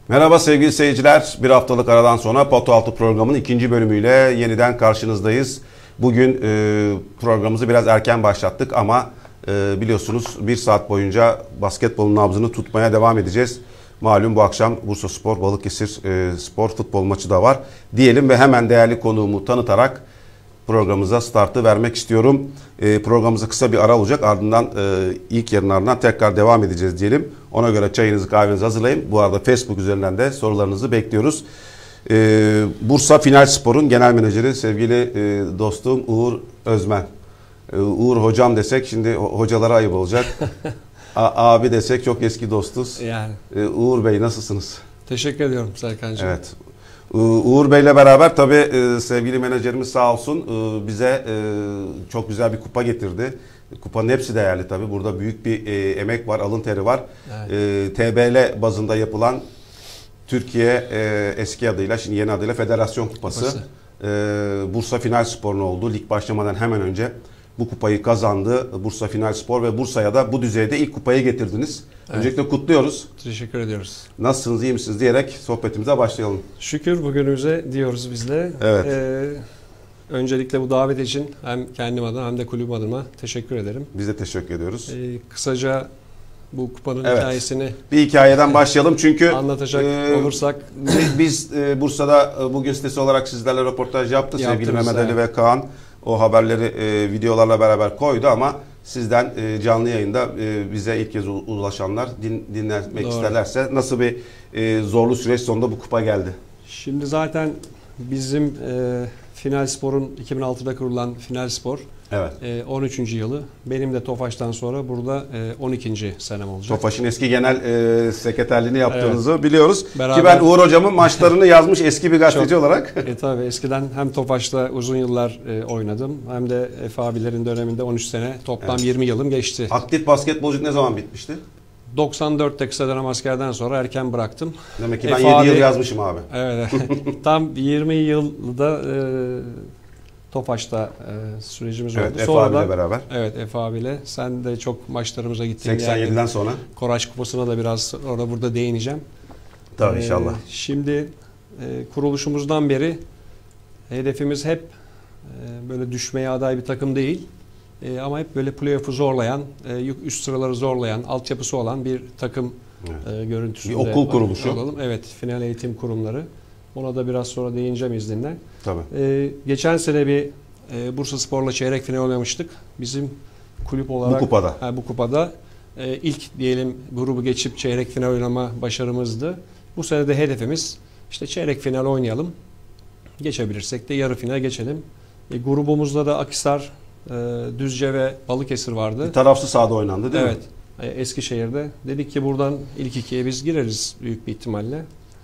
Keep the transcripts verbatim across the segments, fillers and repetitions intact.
Merhaba sevgili seyirciler. Bir haftalık aradan sonra Pota Altı programının ikinci bölümüyle yeniden karşınızdayız. Bugün e, programımızı biraz erken başlattık ama e, biliyorsunuz bir saat boyunca basketbolun nabzını tutmaya devam edeceğiz. Malum bu akşam Bursaspor Balıkesir e, spor futbol maçı da var diyelim ve hemen değerli konuğumu tanıtarak programımıza startı vermek istiyorum. E, programımıza kısa bir ara olacak. Ardından e, ilk yarının ardından tekrar devam edeceğiz diyelim. Ona göre çayınızı kahvenizi hazırlayın. Bu arada Facebook üzerinden de sorularınızı bekliyoruz. E, Bursa Final Spor'un genel menajeri sevgili e, dostum Uğur Özmen. E, Uğur hocam desek şimdi hocalara ayıp olacak. A, abi desek çok eski dostuz. Yani. E, Uğur Bey nasılsınız? Teşekkür ediyorum Serkan'cığım. Evet. Uğur Bey'le beraber tabii sevgili menajerimiz sağ olsun bize çok güzel bir kupa getirdi. Kupanın hepsi değerli tabii. Burada büyük bir emek var, alın teri var. Evet. T B L bazında yapılan Türkiye eski adıyla, şimdi yeni adıyla Federasyon Kupası. Kupası. Bursa Final Spor'un oldu. Lig başlamadan hemen önce bu kupayı kazandı Bursa Final Spor ve Bursa'ya da bu düzeyde ilk kupayı getirdiniz. Evet. Öncelikle kutluyoruz. Teşekkür ediyoruz. Nasılsınız, iyi misiniz diyerek sohbetimize başlayalım. Şükür bugünümüze diyoruz biz de. Evet. Ee, öncelikle bu davet için hem kendim adına hem de kulübüm adına teşekkür ederim. Biz de teşekkür ediyoruz. Ee, kısaca bu kupanın evet. hikayesini bir hikayeden başlayalım çünkü anlatacak e, olursak biz e, Bursa'da e, bugün sitesi olarak sizlerle röportaj yaptık. Sevgili Mehmet Ali ve Kaan o haberleri e, videolarla beraber koydu ama sizden e, canlı yayında e, bize ilk kez ulaşanlar din, dinlemek Doğru. isterlerse nasıl bir e, zorlu süreç sonunda bu kupa geldi? Şimdi zaten bizim e, Final Spor'un iki bin altıda kurulan Final Spor evet. e, on üçüncü yılı. Benim de Tofaş'tan sonra burada e, on ikinci senem olacak. Tofaş'ın eski genel e, sekreterliğini yaptığınızı evet. biliyoruz. Beraber... Ki ben Uğur Hocam'ın maçlarını yazmış eski bir gazeteci Çok, olarak. E, tabii eskiden hem Tofaş'ta uzun yıllar e, oynadım hem de Efe abilerin döneminde on üç sene toplam evet. yirmi yılım geçti. Aktif basketbolculuk ne zaman bitmişti? doksan dörtte kısa dönem askerden sonra erken bıraktım. Demek ki ben Efe yedi abi, yıl yazmışım abi. Evet. Tam yirmi yılda e, Tofaş'ta e, sürecimiz evet, oldu. Efe Sonra abiyle da, beraber. Evet Efe abiyle. Sen de çok maçlarımıza gittin. seksen yediden yani, sonra. Koraç Kupası'na da biraz orada burada değineceğim. Tabii ee, inşallah. Şimdi e, kuruluşumuzdan beri hedefimiz hep e, böyle düşmeye aday bir takım değil. E, ama hep böyle playoff'u zorlayan, e, üst sıraları zorlayan, altyapısı olan bir takım evet. e, görüntüsünde. Bir okul kuruluşu. Olalım. Evet, final eğitim kurumları. Ona da biraz sonra değineceğim izninle. Tabii. Ee, geçen sene bir e, Bursaspor'la çeyrek final oynamıştık. Bizim kulüp olarak bu kupada, ha, bu kupada e, ilk diyelim grubu geçip çeyrek final oynama başarımızdı. Bu sene de hedefimiz işte çeyrek final oynayalım. Geçebilirsek de yarı final geçelim. E, grubumuzda da Akhisar, e, Düzce ve Balıkesir vardı. Bir tarafsız sahada oynandı değil evet. mi? Evet. E, Eskişehir'de. Dedik ki buradan ilk ikiye biz gireriz büyük bir ihtimalle.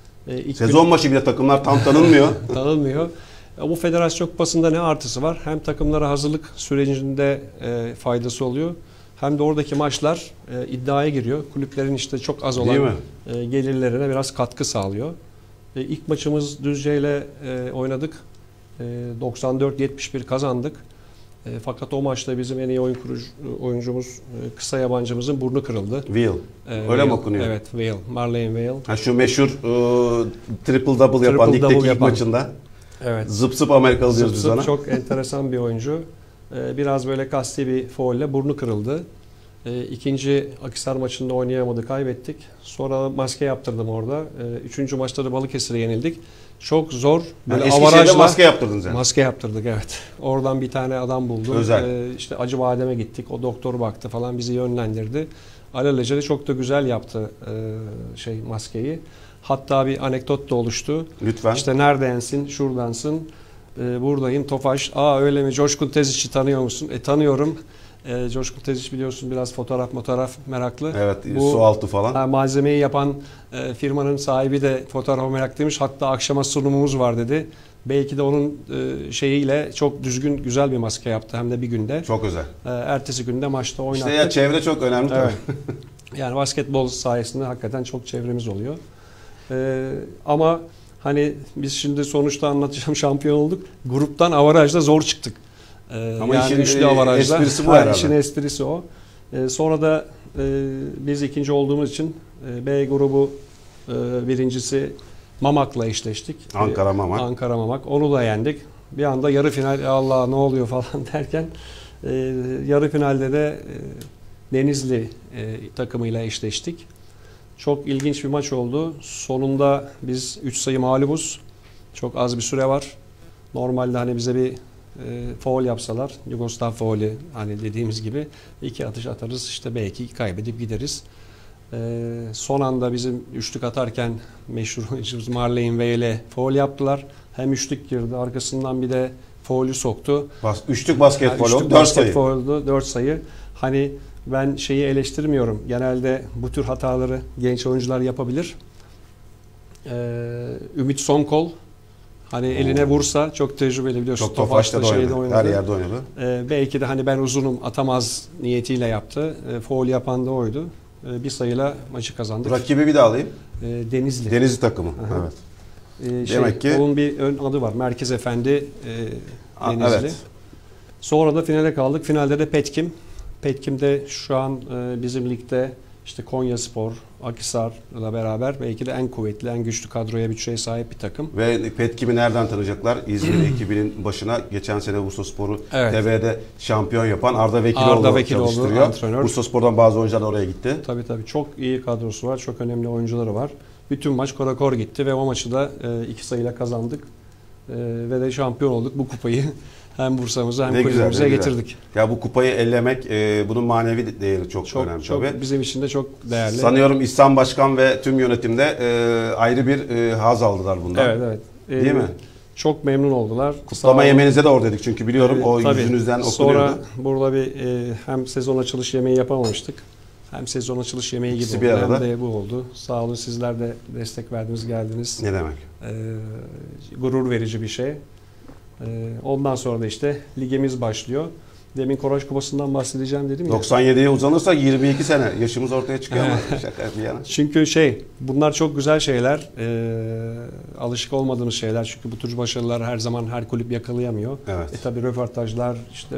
E, Sezon gün... başı bile takımlar tam tanınmıyor. Tanınmıyor. Bu Federasyon Kupası'nda ne artısı var? Hem takımlara hazırlık sürecinde e, faydası oluyor. Hem de oradaki maçlar e, iddiaya giriyor. Kulüplerin işte çok az olan e, gelirlerine biraz katkı sağlıyor. E, ilk maçımız Düzce ile e, oynadık. E, doksan dört yetmiş bir kazandık. E, fakat o maçta bizim en iyi oyun kurucu, oyuncumuz e, kısa yabancımızın burnu kırıldı. Will. E, Öyle mi okunuyor? Evet, Will. Marlene Will. Ha, şu meşhur e, triple double yapan ligdeki ilk yapan. maçında. Evet. Zıp zıp Amerikalı diyoruz biz ona. Çok enteresan bir oyuncu. Ee, biraz böyle kasti bir faulle burnu kırıldı. Ee, ikinci Akhisar maçında oynayamadı, kaybettik. Sonra maske yaptırdım orada. Ee, üçüncü maçta da Balıkesir'e yenildik. Çok zor. Yani Eskişehir'de maske yaptırdınız yani. Maske yaptırdık evet. Oradan bir tane adam buldum. Özel. Ee, işte Acıbadem'e gittik. O doktor baktı falan, bizi yönlendirdi. Alelacele çok da güzel yaptı e, şey maskeyi. Hatta bir anekdot da oluştu. Lütfen. İşte neredensin, şuradansın, e, buradayım, Tofaş. Aa öyle mi, Coşkun Tezic'i tanıyor musun? E tanıyorum. E, Coşkun Tezic biliyorsun biraz fotoğraf fotoğraf meraklı. Evet, bu, su altı falan. Ha, malzemeyi yapan e, firmanın sahibi de fotoğrafa meraklıymış. Hatta akşama sunumumuz var dedi. Belki de onun e, şeyiyle çok düzgün, güzel bir maske yaptı hem de bir günde. Çok özel. E, ertesi günde maçta oynattı. İşte ya çevre çok önemli tabii. Evet. Yani basketbol sayesinde hakikaten çok çevremiz oluyor. Ee, ama hani biz şimdi sonuçta anlatacağım şampiyon olduk. Gruptan avarajda zor çıktık. Ee, ama yani işin üçlü avarajda. esprisi bu ha, herhalde. İşin esprisi o. Ee, sonra da e, biz ikinci olduğumuz için e, B grubu E, birincisi Mamak'la eşleştik. Ankara Mamak. Ankara Mamak. Onu da yendik. Bir anda yarı final Allah ne oluyor falan derken e, yarı finalde de e, Denizli e, takımıyla eşleştik. Çok ilginç bir maç oldu. Sonunda biz üç sayı mağlubuz. Çok az bir süre var. Normalde hani bize bir e, faul yapsalar, Yugoslav faulü hani dediğimiz gibi iki atış atarız işte belki kaybedip gideriz. E, son anda bizim üçlük atarken meşhur Marlene Weyl'e faul yaptılar. Hem üçlük girdi arkasından bir de faulü soktu. Bas, üçlük basketbol yani oldu. dört sayı. Oldu, dört sayı. Hani ben şeyi eleştirmiyorum. Genelde bu tür hataları genç oyuncular yapabilir. Ee, Ümit Sonkol hani Oo. eline vursa çok tecrübeli biliyorsun. Çok Tofaş'ta da oynadı. oynadı. Her yerde oynadı. Ee, belki de hani ben uzunum atamaz niyetiyle yaptı. Ee, faul yapan da oydu. Ee, bir sayıyla maçı kazandık. Rakibi bir daha alayım. Ee, Denizli. Denizli takımı. Aha. Evet. Ee, şey, Demek ki onun bir ön adı var. Merkez Efendi e, Denizli. A, evet. Sonra da finale kaldık. Finalde de Petkim. Petkim de şu an e, bizim ligde işte Konyaspor, Akhisar'la beraber belki de en kuvvetli, en güçlü kadroya bütçeye sahip bir takım. Ve Petkim'i nereden tanıyacaklar? İzmir ekibinin başına geçen sene Bursaspor'u evet. T V'de şampiyon yapan Arda Vekiloğlu Arda Vekiloğlu çalıştırıyor. Antrenör. Bursaspor'dan bazı oyuncular oraya gitti. Tabii tabii. Çok iyi kadrosu var. Çok önemli oyuncuları var. Bütün maç korakor gitti ve o maçı da e, iki sayıyla kazandık. E, ve de şampiyon olduk. Bu kupayı hem Bursa'mıza hem kulübümüze getirdik. Ya bu kupayı ellemek, e, bunun manevi değeri çok, çok önemli çok, tabii. Bizim için de çok değerli. Sanıyorum İhsan Başkan ve tüm yönetimde e, ayrı bir e, haz aldılar bundan. Evet evet. E, Değil mi? Çok memnun oldular. Kutlama yemenize de oradaydık çünkü biliyorum e, o tabii, yüzünüzden okunuyordu. Sonra burada bir e, hem sezon açılış yemeği yapamamıştık. Hem sezon açılış yemeği gibi oldu, hem de bu oldu. Sağ olun, sizler de destek verdiniz, geldiniz. Ne demek? Ee, gurur verici bir şey. Ee, ondan sonra da işte ligimiz başlıyor. Demin Koraç Kupası'ndan bahsedeceğim dedim ya. doksan yediye uzanırsa yirmi iki sene. Yaşımız ortaya çıkıyor ama şaka bir yana. Çünkü şey, bunlar çok güzel şeyler. Ee, alışık olmadığımız şeyler. Çünkü bu tür başarılar her zaman her kulüp yakalayamıyor. Evet. E tabii röportajlar, işte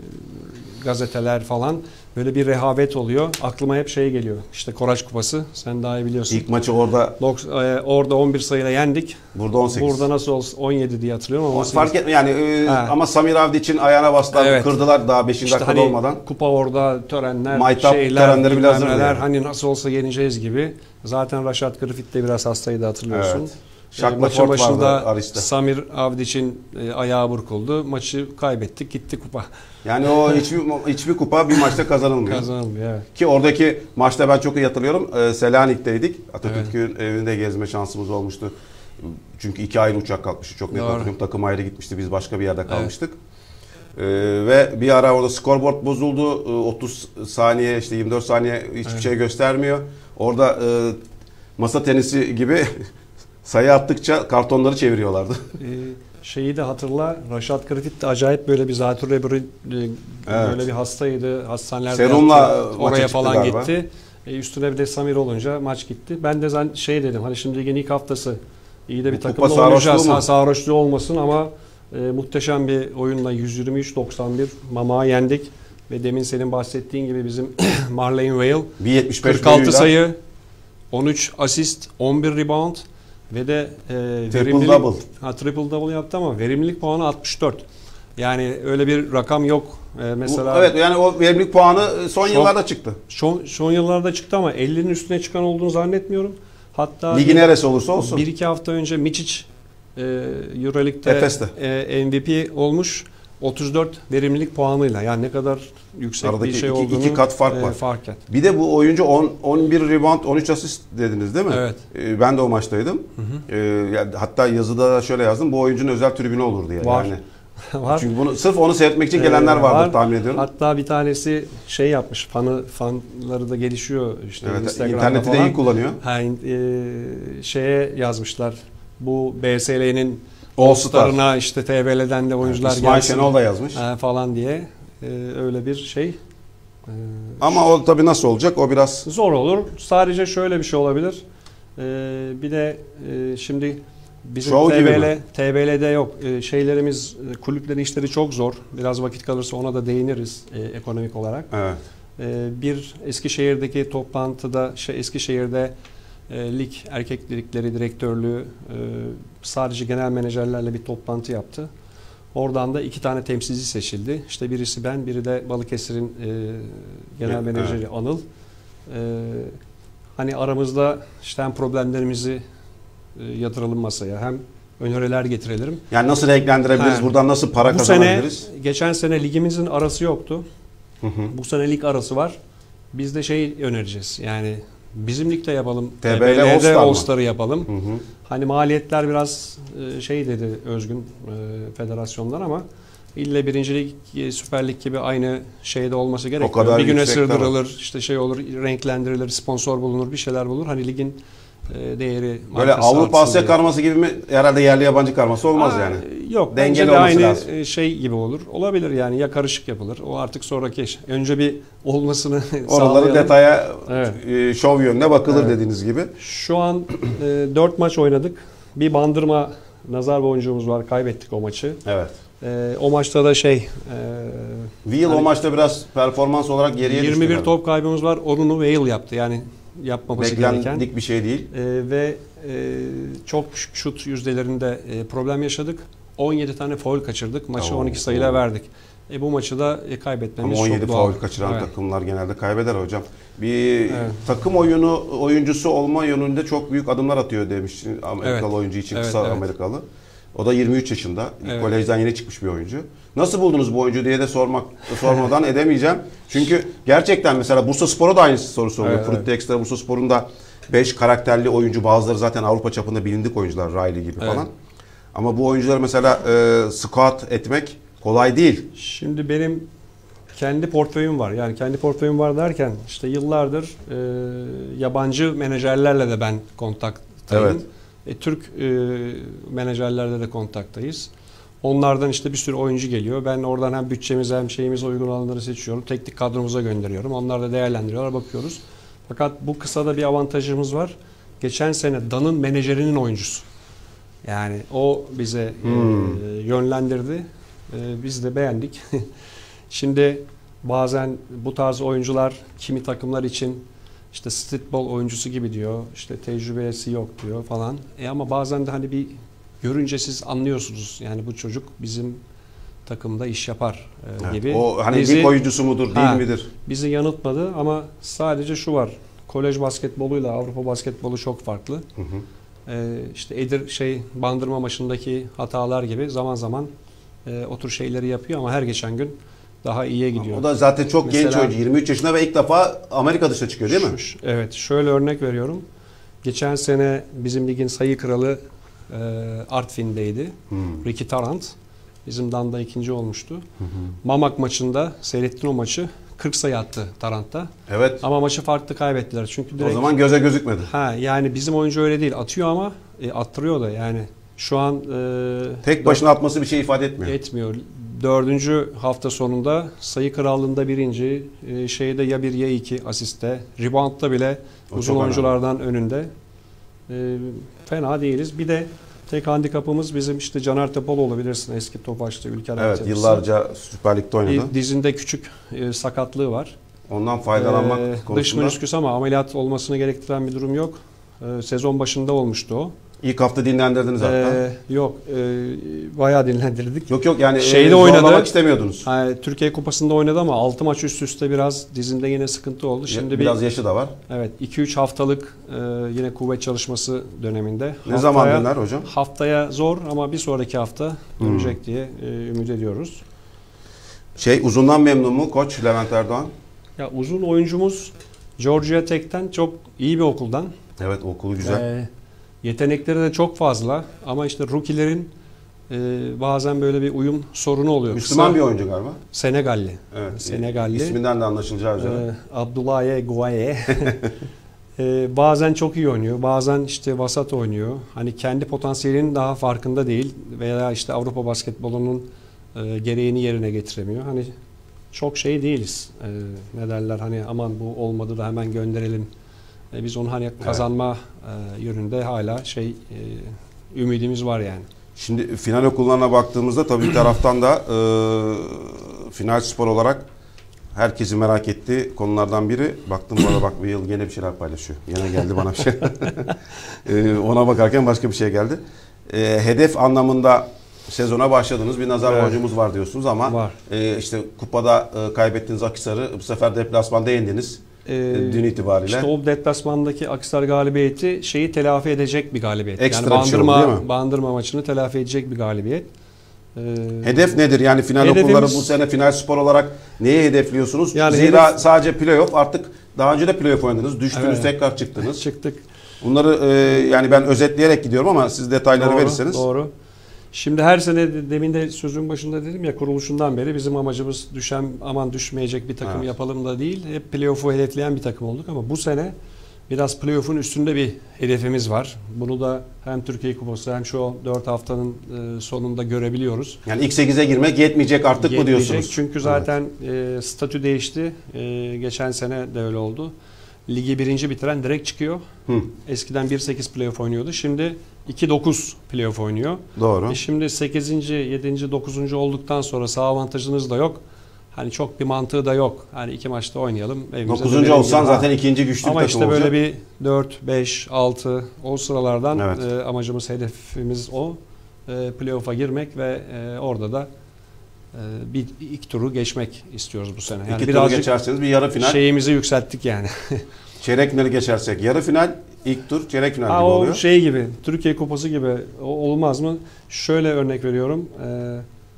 gazeteler falan böyle bir rehavet oluyor. Aklıma hep şey geliyor. İşte Koraç Kupası. Sen daha iyi biliyorsun. İlk maçı orada orada on bir sayıyla yendik. Burada on sekiz. Burada nasıl olsa on yedi diye hatırlıyorum ama on sekiz. Fark etmiyor yani e, ama Samir Avdiç'in ayağına bastılar, evet. Kırdılar daha beşinci işte dakikada hani olmadan. Kupa orada, törenler, Maytap şeyler, törenleri bile hazır yani. Hani nasıl olsa yeneceğiz gibi. Zaten Rashad Griffith de biraz hastaydı hatırlıyorsun. Evet. Şakla şort başında vardı Samir Avdiç'in e, ayağı burkuldu. Maçı kaybettik, gitti kupa. Yani o hiçbir hiçbir kupa bir maçta kazanılmıyor. Kazanılmıyor, evet. Ki oradaki maçta ben çok iyi hatırlıyorum. Ee, Selanik'teydik. Atatürk'ün evet. evinde gezme şansımız olmuştu. Çünkü iki ayrı uçak kalkmıştı. Çok net hatırlıyorum. Takım ayrı gitmişti. Biz başka bir yerde kalmıştık. Evet. Ee, ve bir ara orada scoreboard bozuldu. otuz saniye işte yirmi dört saniye hiçbir evet. şey göstermiyor. Orada e, masa tenisi gibi sayı attıkça kartonları çeviriyorlardı. Ee, şeyi de hatırla, Rashad Griffith de acayip böyle bir zatürre böyle, evet. böyle bir hastaydı. Hastanelerde serumla oraya falan galiba. gitti. E, üstüne bir de Samir olunca maç gitti. Ben de şey dedim, hani şimdi ligin ilk haftası iyi de bir takımla oynayacağız. Sarhoşluğu olmasın ama e, muhteşem bir oyunla yüz yirmi üç doksan bir Mamak'ı yendik. Ve demin senin bahsettiğin gibi bizim Marlene Weil kırk altı sayı, on üç asist, on bir rebound ve de e, verimlilik, double. Ha, triple double yaptı ama verimlilik puanı altmış dört. Yani öyle bir rakam yok. E, mesela. Evet, yani o verimlilik puanı son çok, yıllarda çıktı. Son, son yıllarda çıktı ama ellinin üstüne çıkan olduğunu zannetmiyorum. Hatta ligi neresi olursa olsun. Bir iki hafta önce Mičić e, Euroleague'de e, M V P olmuş. otuz dört verimlilik puanıyla, yani ne kadar yüksek aradaki bir şey iki, olduğunu iki kat fark e, var. Fark et. Bir de bu oyuncu on, on bir rebound, on üç asist dediniz değil mi? Evet. E, ben de o maçtaydım. Hı hı. E, yani hatta yazıda da şöyle yazdım. Bu oyuncunun özel tribünü olur diye. Var. Yani. Var. Çünkü bunu sırf onu seyretmek için gelenler ee, vardır var. tahmin ediyorum. Hatta bir tanesi şey yapmış. Fanı fanları da gelişiyor işte evet, Instagram'da interneti falan. de iyi kullanıyor. Ha, e, şeye yazmışlar. Bu B S L'nin All-Star'ına işte T V L'den de oyuncular İsmail gelsin. Şenol da yazmış. E, falan diye. E, öyle bir şey. E, Ama o tabii nasıl olacak? O biraz zor olur. Sadece şöyle bir şey olabilir. E, bir de e, şimdi bizim T B L, T B L'de yok. E, şeylerimiz, kulüplerin işleri çok zor. Biraz vakit kalırsa ona da değiniriz e, ekonomik olarak. Evet. E, bir Eskişehir'deki toplantıda, şey, Eskişehir'de e, lig erkek ligleri direktörlüğü e, sadece genel menajerlerle bir toplantı yaptı. Oradan da iki tane temsilci seçildi. İşte birisi ben, biri de Balıkesir'in e, genel evet, menajeri evet. Anıl. E, hani aramızda işte hem problemlerimizi e, yatıralım masaya, hem öneriler getirelim. Yani nasıl renklendirebiliriz, ha, buradan nasıl para bu kazanabiliriz? Sene, geçen sene ligimizin arası yoktu. Hı hı. Bu sene lig arası var. Biz de şey önereceğiz. Yani bizim ligde yapalım. T B L All-Star'ı yapalım. Hı hı. Hani maliyetler biraz şey dedi Özgün federasyondan ama ille birincilik, Süper Lig gibi aynı şeyde olması gerekiyor. Bir güne sığdırılır, işte şey olur, renklendirilir, sponsor bulunur, bir şeyler bulunur. Hani ligin değeri, böyle Avrupa Asya karması gibi mi? Herhalde yerli yabancı karması olmaz Aa, yani. Yok. Dengeli de aynı lazım. Şey gibi olur. Olabilir yani, ya karışık yapılır. O artık sonraki iş. Önce bir olmasını sağlayalım. Oraları detaya, evet, şov yönüne bakılır, evet, dediğiniz gibi. Şu an e, dört maç oynadık. Bir Bandırma nazar boncuğumuz var. Kaybettik o maçı. Evet. E, o maçta da şey... E, Weil hani, o maçta biraz performans olarak geriye düştü. yirmi bir top kaybımız var. Onunu Weil yaptı. Yani yapmaması beklendik gereken. bir şey değil. E, ve e, çok şut yüzdelerinde e, problem yaşadık. on yedi tane faul kaçırdık. Maçı Oo, on iki sayıyla verdik. E, bu maçı da e, kaybetmemiz Ama on yedi çok doğal. faul kaçıran, evet, takımlar genelde kaybeder hocam. Bir evet. takım oyunu oyuncusu olma yönünde çok büyük adımlar atıyor demiş Amerikalı, evet, oyuncu için, evet, kısa, evet, Amerikalı. O da yirmi üç yaşında. Evet. Kolejden yeni çıkmış bir oyuncu. Nasıl buldunuz bu oyuncu diye de sormak sormadan edemeyeceğim. Çünkü gerçekten mesela Bursaspor'a da aynı soru soruluyor. Evet, Frutti evet. Extra Bursaspor'un da beş karakterli oyuncu, bazıları zaten Avrupa çapında bilindik oyuncular, Riley gibi, evet, falan. Ama bu oyuncuları mesela e, scout etmek kolay değil. Şimdi benim kendi portföyüm var. Yani kendi portföyüm var derken işte yıllardır e, yabancı menajerlerle de ben kontaktayım. Evet. E, Türk e, menajerlerle de kontaktayız. Onlardan işte bir sürü oyuncu geliyor. Ben oradan hem bütçemize hem şeyimize uygun olanları seçiyorum. Teknik kadromuza gönderiyorum. Onlar da değerlendiriyorlar, bakıyoruz. Fakat bu kısada bir avantajımız var. Geçen sene Dan'ın menajerinin oyuncusu. Yani o bize hmm. e, yönlendirdi. E, biz de beğendik. Şimdi bazen bu tarz oyuncular kimi takımlar için işte streetball oyuncusu gibi diyor. İşte tecrübesi yok diyor falan. E ama bazen de hani bir görünce siz anlıyorsunuz. Yani bu çocuk bizim takımda iş yapar e, evet. gibi. O hani lig oyuncusu mudur, değil ha, midir? Bizi yanıltmadı ama sadece şu var. Kolej basketboluyla Avrupa basketbolu çok farklı. Hı hı. Ee, işte Edir şey Bandırma maçındaki hatalar gibi zaman zaman e, o tür şeyleri yapıyor ama her geçen gün daha iyiye gidiyor. O da zaten çok mesela, genç oyuncu, yirmi üç yaşında ve ilk defa Amerika dışına çıkıyor değil mi? Şu, evet, şöyle örnek veriyorum. Geçen sene bizim ligin sayı kralı e, Artvin'deydi. Hmm. Ricky Tarrant. Bizim Dan'da ikinci olmuştu. Hı hı. Mamak maçında seyrettin o maçı. kırk sayı attı Tarant'ta. Evet. Ama maçı farklı kaybettiler. Çünkü direkt, o zaman göze gözükmedi. Ha, yani bizim oyuncu öyle değil. Atıyor ama e, attırıyor da yani. Şu an e, tek başına dört, atması bir şey ifade etmiyor. Etmiyor. Dördüncü hafta sonunda sayı krallığında birinci, e, şeyde ya bir ya iki asiste, reboundda bile o uzun oyunculardan önemli. Önünde. E, fena değiliz. Bir de tek handikapımız bizim işte Caner Topaloğlu, bilirsin, eski Tofaş'ta Ülker Evet, altyapısı. Yıllarca Süper Lig'de oynadı. Dizinde küçük e, sakatlığı var. Ondan faydalanmak ee, konusunda. Dış menisküs ama ameliyat olmasını gerektiren bir durum yok. Ee, sezon başında olmuştu o. İlk hafta dinlendirdiniz hatta. Ee, yok, e, bayağı dinlendirdik. Yok yok yani şeyde e, oynadı. istemiyordunuz. Yani, Türkiye Kupası'nda oynadı ama altı maç üst üste biraz dizinde yine sıkıntı oldu. Şimdi biraz bir, yaşı da var. Evet, iki üç haftalık e, yine kuvvet çalışması döneminde. Ne haftaya, zaman döner hocam? Haftaya zor ama bir sonraki hafta dönecek hmm. diye e, ümit ediyoruz. Şey, uzundan memnun mu Koç Levent Erdoğan? Ya uzun oyuncumuz Georgia Tech'ten çok iyi bir okuldan. Evet, okulu güzel. Ee, yetenekleri de çok fazla ama işte rookie'lerin e, bazen böyle bir uyum sorunu oluyor. Müslüman Kısa, bir oyuncu galiba. Senegalli. Evet. Senegalli. İsminden de anlaşılacağı üzere. Ee, Abdoulaye Gouaye. ee, bazen çok iyi oynuyor, bazen işte vasat oynuyor. Hani kendi potansiyelinin daha farkında değil veya işte Avrupa basketbolunun e, gereğini yerine getiremiyor. Hani çok şey değiliz. Ee, ne derler hani aman bu olmadı da hemen gönderelim. Ee, biz onu hani kazanma evet. e, yönünde hala şey e, ümidimiz var yani. Şimdi final okullarına baktığımızda tabii bir taraftan da e, Final Spor olarak herkesin merak ettiği konulardan biri. Baktım bana bak bir yıl gene bir şeyler paylaşıyor. Yine geldi bana bir şey. e, ona bakarken başka bir şey geldi. E, hedef anlamında sezona başladınız. Bir nazar evet. boncuğumuz var diyorsunuz ama var. E, işte kupada e, kaybettiğiniz Akhisar'ı bu sefer deplasmanda yendiniz. Ee, dün itibariyle. İşte o deplasmandaki Akhisar galibiyeti şeyi telafi edecek bir galibiyet. Ekstra yani Bandırma, bir şey oldu, değil mi? Bandırma maçını telafi edecek bir galibiyet. Ee, Hedef nedir? Yani final hedefimiz, okulları bu sene Final Spor olarak neyi hedefliyorsunuz? Yani Zira hedef, sadece playoff, artık daha önce de playoff oynadınız. Düştünüz, evet. tekrar çıktınız. Çıktık. Bunları e, yani ben özetleyerek gidiyorum ama siz detayları doğru, verirseniz. Doğru. Şimdi her sene demin de sözün başında dedim ya, kuruluşundan beri bizim amacımız düşen aman düşmeyecek bir takım evet. yapalım da değil. Hep playoff'u hedefleyen bir takım olduk ama bu sene biraz playoff'un üstünde bir hedefimiz var. Bunu da hem Türkiye Kupası hem şu dört haftanın sonunda görebiliyoruz. Yani ilk sekize girmek yetmeyecek artık yetmeyecek mı diyorsunuz? Çünkü zaten evet. e, statü değişti. E, geçen sene de öyle oldu. Ligi birinci bitiren direkt çıkıyor. Hı. Eskiden bir sekiz playoff oynuyordu. Şimdi iki dokuz playoff oynuyor. Doğru. E şimdi sekizinci, yedinci, dokuzuncu olduktan sonra sağ avantajınız da yok. Hani çok bir mantığı da yok. Hani iki maçta oynayalım. dokuzuncu olsan zaten ikinci güçlü bir takım olacak. Ama işte böyle bir dört, beş, altı o sıralardan evet. e, amacımız, hedefimiz o. E, playoff'a girmek ve e, orada da e, bir ilk turu geçmek istiyoruz bu sene. Yani iki turu geçerseniz bir yarı final. Şeyimizi yükselttik yani. Çeyrek finali geçersek yarı final, ilk tur çeyrek final ha, gibi o oluyor. O şey gibi, Türkiye Kupası gibi o, olmaz mı? Şöyle örnek veriyorum. E,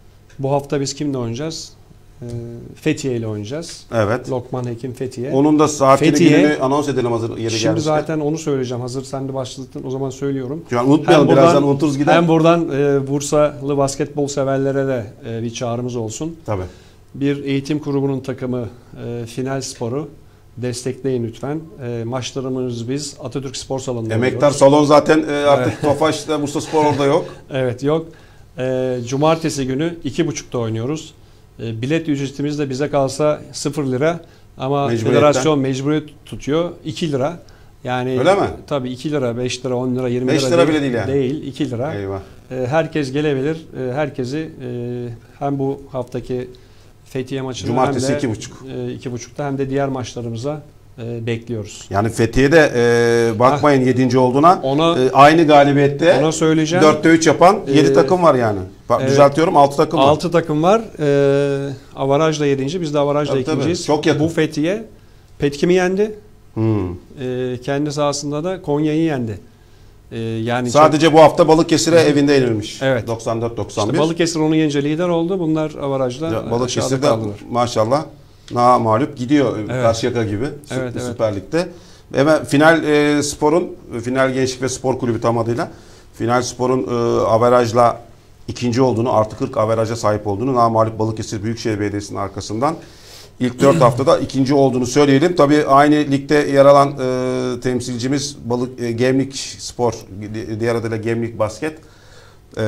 bu hafta biz kimle oynayacağız? E, Fethiye ile oynayacağız. Evet. Lokman Hekim Fethiye. Onun da saatini Fethiye, gününü anons edelim hazır yeri gelmişken. Şimdi zaten onu söyleyeceğim. Hazır sen de başladın, o zaman söylüyorum. Yani unutmayalım, buradan, birazdan unuturuz gider. Hem buradan e, Bursalı basketbol severlere de e, bir çağrımız olsun. Tabii. Bir eğitim kurumunun takımı e, Final Spor'u destekleyin lütfen. E, maçlarımız biz Atatürk Spor Salonu'nda Emektar oynuyoruz. salon zaten e, artık Tofaş'ta, Bursa Spor orada yok. Evet, yok. E, Cumartesi günü iki buçukta oynuyoruz. E, bilet ücretimiz de bize kalsa sıfır lira ama federasyon mecburiyet tutuyor iki lira. Yani öyle mi? Tabii iki lira, beş lira, on lira, yirmi lira, beş lira bile değil yani. Değil, iki lira. Eyvah. E, herkes gelebilir. E, herkesi e, hem bu haftaki Fethiye maçını Cumartesi hem de iki buçuk. E, iki buçukta hem de diğer maçlarımıza e, bekliyoruz. Yani Fethiye'de e, bakmayın ha, yedinci olduğuna. Ona, e, aynı galibiyette ona söyleyeceğim. dörtte üç yapan yedi e, takım var yani. Bak, evet, düzeltiyorum, altı takım var. altı takım var. E, avarajla yedinci. Biz de avarajla tabii, ikinciyiz. Tabii. Çok yakın. Bu Fethiye Petkim'i yendi. Hmm. E, kendi sahasında da Konya'yı yendi. E, yani sadece çok, bu hafta Balıkesir'e evinde yenilmiş. Evet. doksan dört doksan bir. İşte Balıkesir onu yenince lider oldu. Bunlar avarajla Balıkesir'de maşallah na mağlup gidiyor, evet. Karşıyaka gibi evet, Süper evet. Lig'de. Hemen Final e, Spor'un, Final Gençlik ve Spor Kulübü tam adıyla Final Spor'un e, averajla ikinci olduğunu, artı kırk averaja sahip olduğunu, namağlup Balıkesir Büyükşehir Belediyesi'nin arkasından ilk dört haftada ikinci olduğunu söyleyelim. Tabii aynı ligde yer alan e, temsilcimiz Balık e, Gemlik Spor, diğer adıyla Gemlik Basket. E,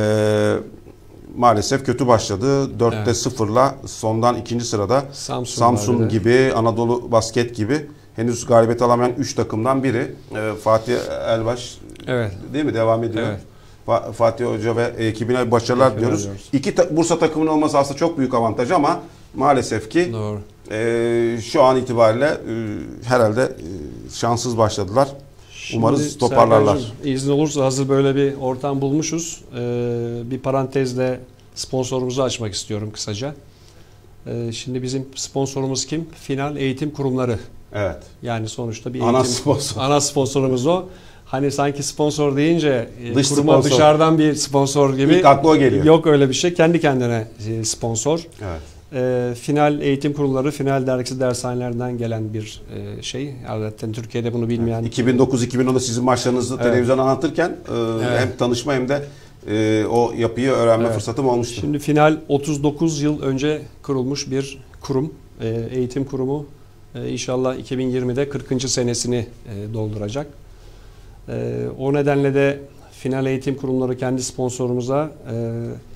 maalesef kötü başladı. dörtte evet. sıfırla sondan ikinci sırada Samsun, Samsun gibi, Anadolu Basket gibi henüz galibiyet alamayan üç takımdan biri. E, Fatih Elbaş, evet. değil mi? Devam ediyor. Evet. Fa- Fatih Hoca ve ekibine başarılar Teşekkür diliyoruz. ediyoruz. İki ta- Bursa takımının olması aslında çok büyük avantaj ama maalesef ki doğru. E, şu an itibariyle e, herhalde e, şanssız başladılar. Şimdi umarız toparlarlar. İzin olursa hazır böyle bir ortam bulmuşuz. Ee, bir parantezle sponsorumuzu açmak istiyorum kısaca. Ee, şimdi bizim sponsorumuz kim? Final Eğitim Kurumları. Evet. Yani sonuçta bir ana eğitim, sponsor. Ana sponsorumuz o. Hani sanki sponsor deyince dış kuruma sponsor. Dışarıdan bir sponsor gibi. İlk aklıma geliyor. Yok öyle bir şey. Kendi kendine sponsor. Evet. E, Final Eğitim Kurulları, Final Dergisi dershanelerden gelen bir e, şey. Zaten Türkiye'de bunu bilmeyen. Evet. iki bin dokuz iki bin onda sizin maçlarınızı evet. televizyonda anlatırken e, evet. hem tanışma hem de e, o yapıyı öğrenme evet. fırsatım olmuştu. Şimdi Final otuz dokuz yıl önce kurulmuş bir kurum. E, eğitim kurumu. E, inşallah iki bin yirmide kırkıncı senesini e, dolduracak. E, o nedenle de Final Eğitim Kurumları kendi sponsorumuza e,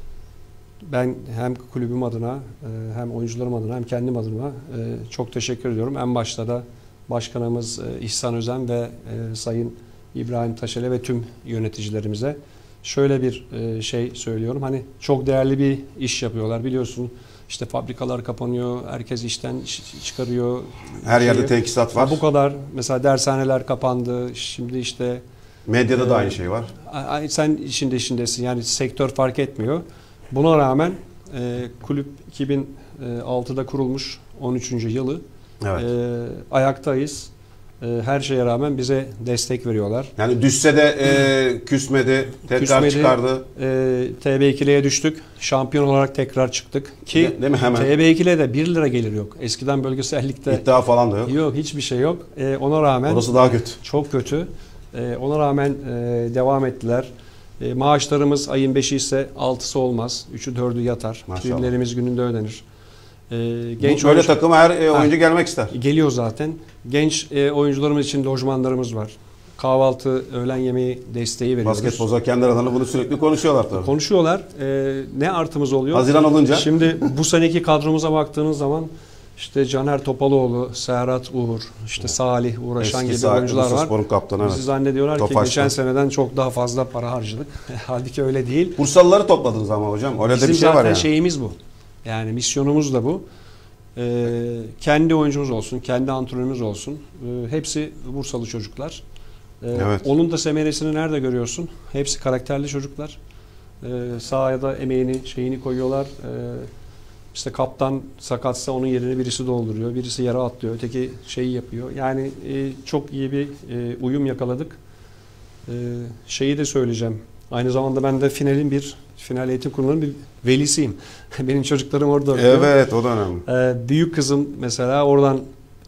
ben hem kulübüm adına hem oyuncularım adına hem kendim adına çok teşekkür ediyorum. En başta da başkanımız İhsan Özen ve Sayın İbrahim Taşele ve tüm yöneticilerimize şöyle bir şey söylüyorum. Hani çok değerli bir iş yapıyorlar. Biliyorsun İşte fabrikalar kapanıyor, herkes işten çıkarıyor. Her yerde tenkisat var. Bu kadar. Mesela dershaneler kapandı. Şimdi işte medyada e, da aynı şey var. Sen içinde işindesin. Yani sektör fark etmiyor. Buna rağmen e, kulüp iki bin altıda kurulmuş, on üçüncü yılı. Evet. E, ayaktayız. E, her şeye rağmen bize destek veriyorlar. Yani düşse de e, küsmedi, tekrar küsmedi, çıkardı. E, T B iki'ye düştük. Şampiyon olarak tekrar çıktık. Ki De, değil mi? Hemen. T B iki'de de bir lira gelir yok. Eskiden bölgesellikte iddia falan da yok. Yok, hiçbir şey yok. E, ona rağmen orası daha kötü. Çok kötü. E, ona rağmen e, devam ettiler. E, maaşlarımız ayın beşi ise altısı olmaz. üçü dördü yatar. Primlerimiz gününde ödenir. E, genç Bu, böyle oyuncu, takıma her e, oyuncu ha, gelmek ister. Geliyor zaten. Genç e, oyuncularımız için lojmanlarımız var. Kahvaltı, öğlen yemeği desteği veriyoruz. Basketbolda kendi aralarında bunu sürekli konuşuyorlar tabii. Konuşuyorlar. E, ne artımız oluyor? Haziran olunca. Şimdi bu seneki kadromuza baktığınız zaman işte Caner Topaloğlu, Serhat Uğur, işte evet. Salih Uğraşan eski gibi oyuncular var. Spor'un kaptanı. Bizi evet. zannediyorlar Tofaş'tan. ki geçen seneden çok daha fazla para harcadık. Halbuki öyle değil. Bursalıları topladınız ama hocam. Öyle Bizim de bir şey var yani. şeyimiz bu. Yani misyonumuz da bu. Ee, kendi oyuncumuz olsun, kendi antrenörümüz olsun. Ee, hepsi Bursalı çocuklar. Ee, evet. Onun da semeresini nerede görüyorsun? Hepsi karakterli çocuklar. Ee, sahaya da emeğini, şeyini koyuyorlar. Ee, İşte kaptan sakatsa onun yerini birisi dolduruyor. Birisi yere atlıyor. Öteki şeyi yapıyor. Yani e, çok iyi bir e, uyum yakaladık. E, şeyi de söyleyeceğim. Aynı zamanda ben de finalin bir, final eğitim kurulunun bir velisiyim. Benim çocuklarım orada okuyor. Evet, o da önemli. E, büyük kızım mesela oradan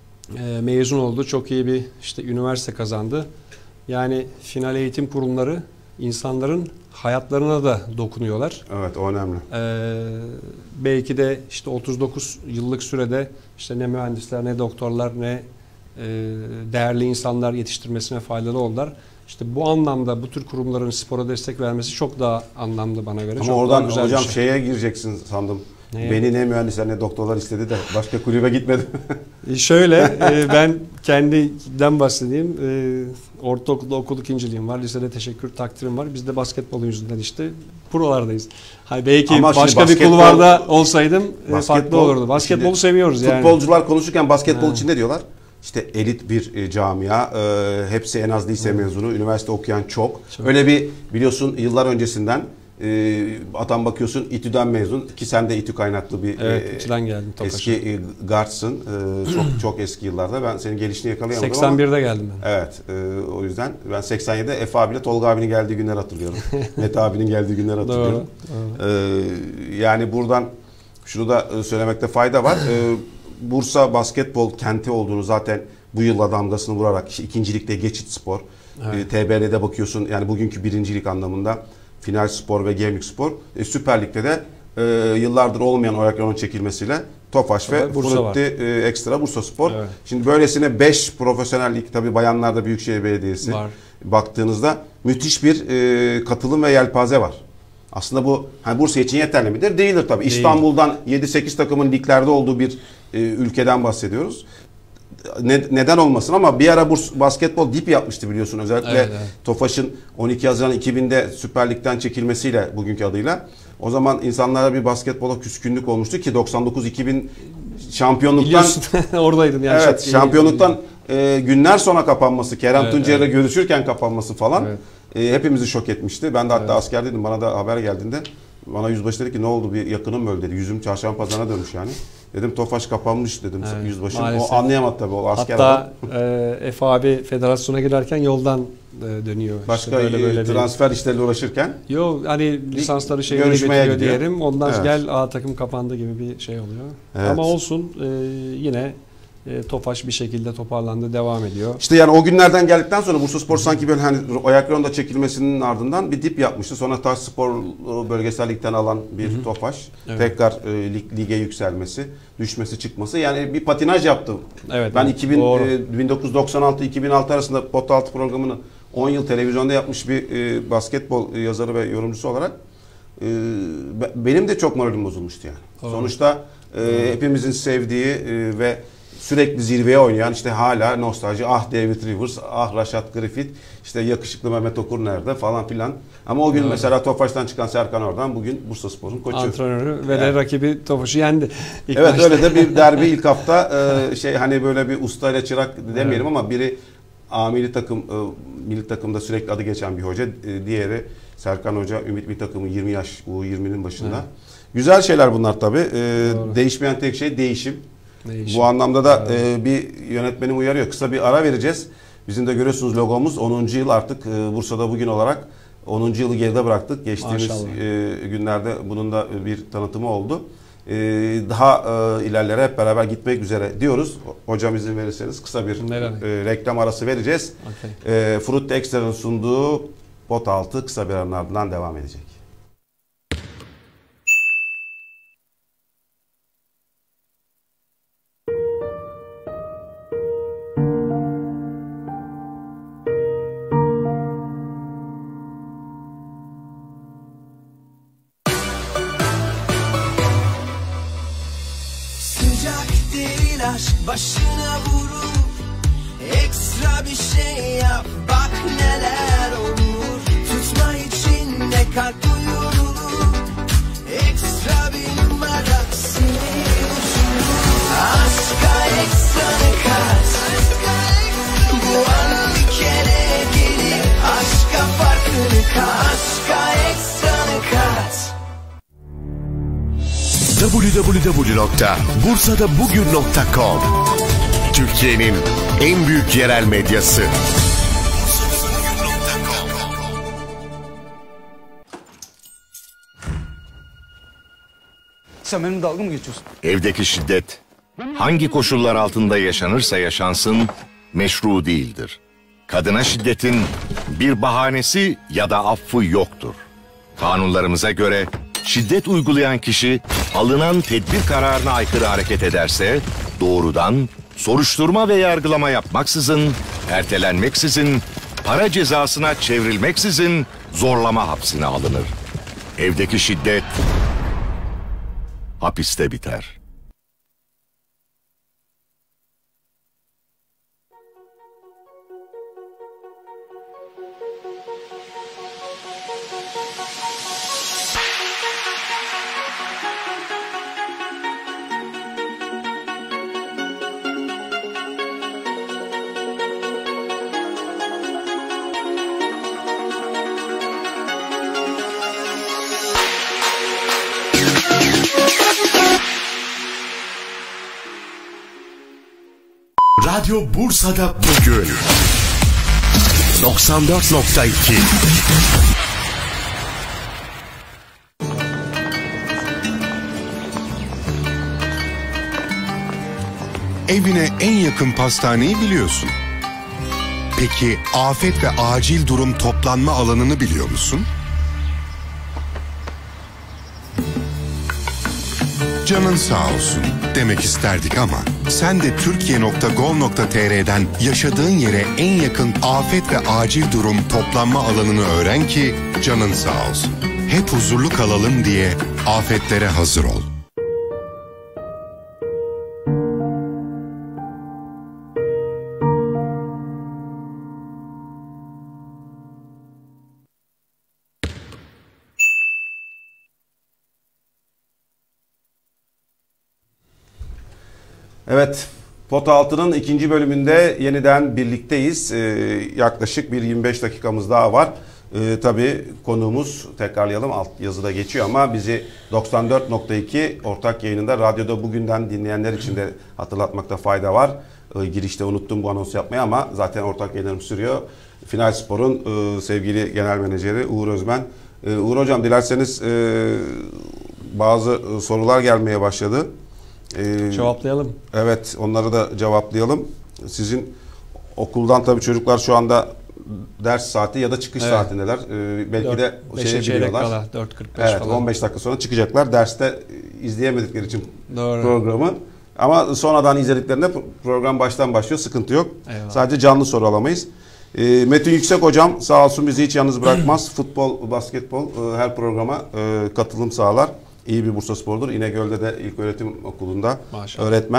e, mezun oldu. Çok iyi bir işte üniversite kazandı. Yani final eğitim kurumları insanların hayatlarına da dokunuyorlar. Evet, o önemli. Ee, belki de işte otuz dokuz yıllık sürede işte ne mühendisler ne doktorlar ne e, değerli insanlar yetiştirmesine faydalı oldular. İşte bu anlamda bu tür kurumların spora destek vermesi çok daha anlamlı bana göre. Ama çok oradan güzel hocam şey. şeye gireceksin sandım. Neye? Beni ne mühendisler ne doktorlar istedi de başka kulübe gitmedim. Şöyle e, ben kendimden bahsedeyim. E, ortaokulda okul ikinciliğim var. Lisede teşekkür takdirim var. Biz de basketbol yüzünden işte buralardayız. Hani belki ama başka bir kulvarda olsaydım basketbol, farklı olurdu. Basketbolu seviyoruz yani. Futbolcular konuşurken basketbol ha. için ne diyorlar? İşte elit bir e, camia, e, hepsi en az lise mezunu, üniversite okuyan çok. çok. Öyle bir biliyorsun yıllar öncesinden e, adam bakıyorsun İTÜ'den mezun ki sen de İTÜ kaynaklı bir evet, İTÜ'den geldim, eski e, guardsın. E, çok çok eski yıllarda ben senin gelişini yakalayamadım seksen birde ama. geldim ben. Evet, e, o yüzden ben seksen yedide Efe abiyle Tolga abinin geldiği günler hatırlıyorum. Mete abinin geldiği günler hatırlıyorum. Doğru, doğru. E, yani buradan şunu da söylemekte fayda var. E, Bursa basketbol kenti olduğunu zaten bu yılla damgasını vurarak işte ikincilikte Geçit Spor, evet. e, T B L'de bakıyorsun yani bugünkü birincilik anlamında Final Spor ve Gemlik Spor. E, Süper Lig'de de e, yıllardır olmayan Oyaklon'un çekilmesiyle Tofaş ve Flutti e, Ekstra Bursa Spor. Evet. Şimdi böylesine beş profesyonel lig tabii bayanlarda Büyükşehir Belediyesi var. Baktığınızda müthiş bir e, katılım ve yelpaze var. Aslında bu hani Bursa için yeterli midir? Değildir tabii. Değil. İstanbul'dan yedi sekiz takımın liglerde olduğu bir e, ülkeden bahsediyoruz. Ne, neden olmasın ama bir ara Bursa basketbol dip yapmıştı biliyorsun. Özellikle evet, evet. Tofaş'ın on iki Haziran iki binde Süper Lig'den çekilmesiyle bugünkü adıyla. O zaman insanlara bir basketbola küskünlük olmuştu ki doksan dokuz iki bin şampiyonluktan oradaydım yani. Evet, şampiyonluktan e, günler sonra kapanması, Kerem evet, Tuncer'le evet. görüşürken kapanması falan evet. e, hepimizi şok etmişti. Ben de hatta evet. askerdeydim. Bana da haber geldiğinde bana yüzbaşı dedi ki ne oldu bir yakınım mı öldü dedi. Yüzüm çarşamba pazarına dönmüş yani. Dedim Tofaş kapanmış dedim evet, yüzbaşım. Maalesef. O anlayamadı tabii o asker hatta e, Efe abi federasyona girerken yoldan e, dönüyor. Başka işte böyle böyle transfer bir... işleriyle uğraşırken. Yok hani lisansları şeyine götürüyor gidiyor. Diyelim. Ondan evet. gel A takım kapandı gibi bir şey oluyor. Evet. Ama olsun e, yine E, Tofaş bir şekilde toparlandı, devam ediyor. İşte yani o günlerden geldikten sonra Bursaspor sanki böyle hani Oyaklon'da çekilmesinin ardından bir dip yapmıştı. Sonra Taşspor bölgesel ligden alan bir hı hı. Tofaş. Evet. Tekrar e, lig, lige yükselmesi, düşmesi, çıkması. Yani bir patinaj yaptı. Evet. Ben iki bin, e, bin dokuz yüz doksan altı iki bin altı arasında Pot altı programını on yıl televizyonda yapmış bir e, basketbol yazarı ve yorumcusu olarak e, benim de çok moralim bozulmuştu yani. Doğru. Sonuçta e, hepimizin sevdiği e, ve sürekli zirveye oynayan, işte hala nostalji, ah David Rivers, ah Rashad Griffith, işte yakışıklı Mehmet Okur nerede falan filan. Ama o gün evet. mesela Tofaş'tan çıkan Serkan Ordan bugün Bursaspor'un koçu. Antrenörü ve yani. rakibi Tofaş'ı yendi. İlk evet maçta. Öyle de bir derbi ilk hafta e, şey hani böyle bir ustayla çırak demeyelim evet. ama biri A milli takım e, milli takımda sürekli adı geçen bir hoca, e, diğeri Serkan Hoca Ümit bir takımı yirmi yaş U yirminin başında. Evet. Güzel şeyler bunlar tabii. E, değişmeyen tek şey değişim. değişim. Bu anlamda da evet. e, bir yönetmenim uyarıyor. Kısa bir ara vereceğiz. Bizim de görüyorsunuz logomuz onuncu yıl artık e, Bursa'da bugün olarak onuncu yılı geride bıraktık. Geçtiğimiz e, günlerde bunun da bir tanıtımı oldu. E, daha e, ilerlere hep beraber gitmek üzere diyoruz. Hocam izin verirseniz kısa bir e, reklam arası vereceğiz. Okay. E, Fruit Extra'nın sunduğu Pot altı kısa bir aranın ardından devam edecek. Başına vurup ekstra bir şey yap, bak neler olur. Tutma içinde kalp duyurulur, ekstra bir numara seni uçurur. Aşka ekstranı kat, bu an bir kere gelir. Aşka farkını kat, aşka ekstranı kat. double-u double-u double-u nokta bursada bugün nokta com Türkiye'nin en büyük yerel medyası. Sen benim dalga mı geçiyorsun? Evdeki şiddet hangi koşullar altında yaşanırsa yaşansın meşru değildir. Kadına şiddetin bir bahanesi ya da affı yoktur. Kanunlarımıza göre şiddet uygulayan kişi alınan tedbir kararına aykırı hareket ederse doğrudan soruşturma ve yargılama yapmaksızın, ertelenmeksizin, para cezasına çevrilmeksizin zorlama hapsine alınır. Evdeki şiddet hapiste biter. Radyo Bursa'da bugün doksan dört nokta iki. Evine en yakın pastaneyi biliyorsun. Peki afet ve acil durum toplanma alanını biliyor musun? Canın sağ olsun demek isterdik ama sen de Türkiye nokta gov nokta tr'den yaşadığın yere en yakın afet ve acil durum toplanma alanını öğren ki canın sağ olsun. Hep huzurlu kalalım diye afetlere hazır ol. Evet, Pot altı'nın ikinci bölümünde yeniden birlikteyiz. Ee, yaklaşık bir yirmi beş dakikamız daha var. Ee, tabii konuğumuz, tekrarlayalım, alt yazıda geçiyor ama bizi doksan dört nokta iki ortak yayınında radyoda bugünden dinleyenler için de hatırlatmakta fayda var. Ee, girişte unuttum bu anons yapmayı ama zaten ortak yayınlarım sürüyor. Final Spor'un e, sevgili genel menajeri Uğur Özmen. Ee, Uğur Hocam, dilerseniz e, bazı sorular gelmeye başladı. Ee, Cevaplayalım. Evet, onları da cevaplayalım. Sizin okuldan tabii çocuklar şu anda ders saati ya da çıkış evet. saatindeler. Ee, belki dört, de şeye biliyorlar. dört kırk beş evet, falan. on beş dakika sonra çıkacaklar. Derste izleyemedikleri için Doğru. programı. Ama sonradan izlediklerinde program baştan başlıyor. Sıkıntı yok. Eyvallah. Sadece canlı soru alamayız. Ee, Metin Yüksek hocam sağ olsun bizi hiç yalnız bırakmaz. Futbol, basketbol her programa e, katılım sağlar. İyi bir Bursaspor'dur. İnegöl'de de ilköğretim okulunda Maşallah. öğretmen.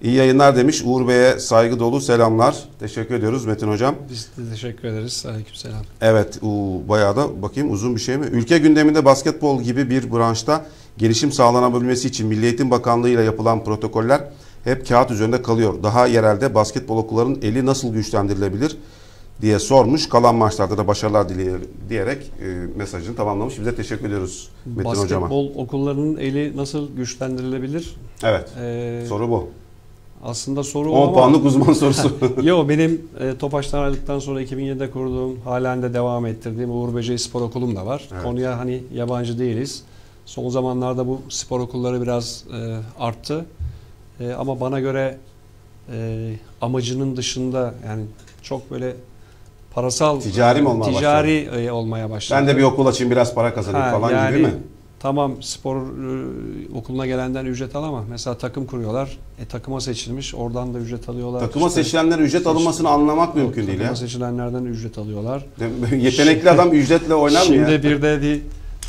İyi yayınlar demiş. Uğur Bey'e saygı dolu selamlar. Teşekkür ediyoruz Metin Hocam. Biz de teşekkür ederiz. Aleykümselam. Evet, u, bayağı da bakayım uzun bir şey mi? Ülke gündeminde basketbol gibi bir branşta gelişim sağlanabilmesi için Milli Eğitim Bakanlığı ile yapılan protokoller hep kağıt üzerinde kalıyor. Daha yerelde basketbol okullarının eli nasıl güçlendirilebilir diye sormuş. Kalan maçlarda da başarılar dileyelim diyerek e, mesajını tamamlamış. Bize teşekkür ediyoruz Metin Basketbol Hocama. Basketbol okullarının eli nasıl güçlendirilebilir? Evet. Ee, soru bu. Aslında soru o on ama... puanlık uzman sorusu. Yok, benim e, Tofaş'tan ayrıldıktan sonra iki bin yedide kurduğum, halen de devam ettirdiğim Uğur Böceği Spor Okulum da var. Evet. Konuya hani yabancı değiliz. Son zamanlarda bu spor okulları biraz e, arttı. E, ama bana göre e, amacının dışında, yani çok böyle parasal, Ticari mi olmaya ticari e, olmaya başladı. Ben de bir okul açayım, biraz para kazanayım Ha, falan yani, gibi mi? Tamam, spor e, okuluna gelenden ücret al ama mesela takım kuruyorlar. E, takıma seçilmiş, oradan da ücret alıyorlar. Takıma İşte, seçilenlerin ücret alınmasını anlamak mümkün değil takıma ya. seçilenlerden ücret alıyorlar. Yetenekli adam ücretle oynar mı ya? Şimdi bir de bir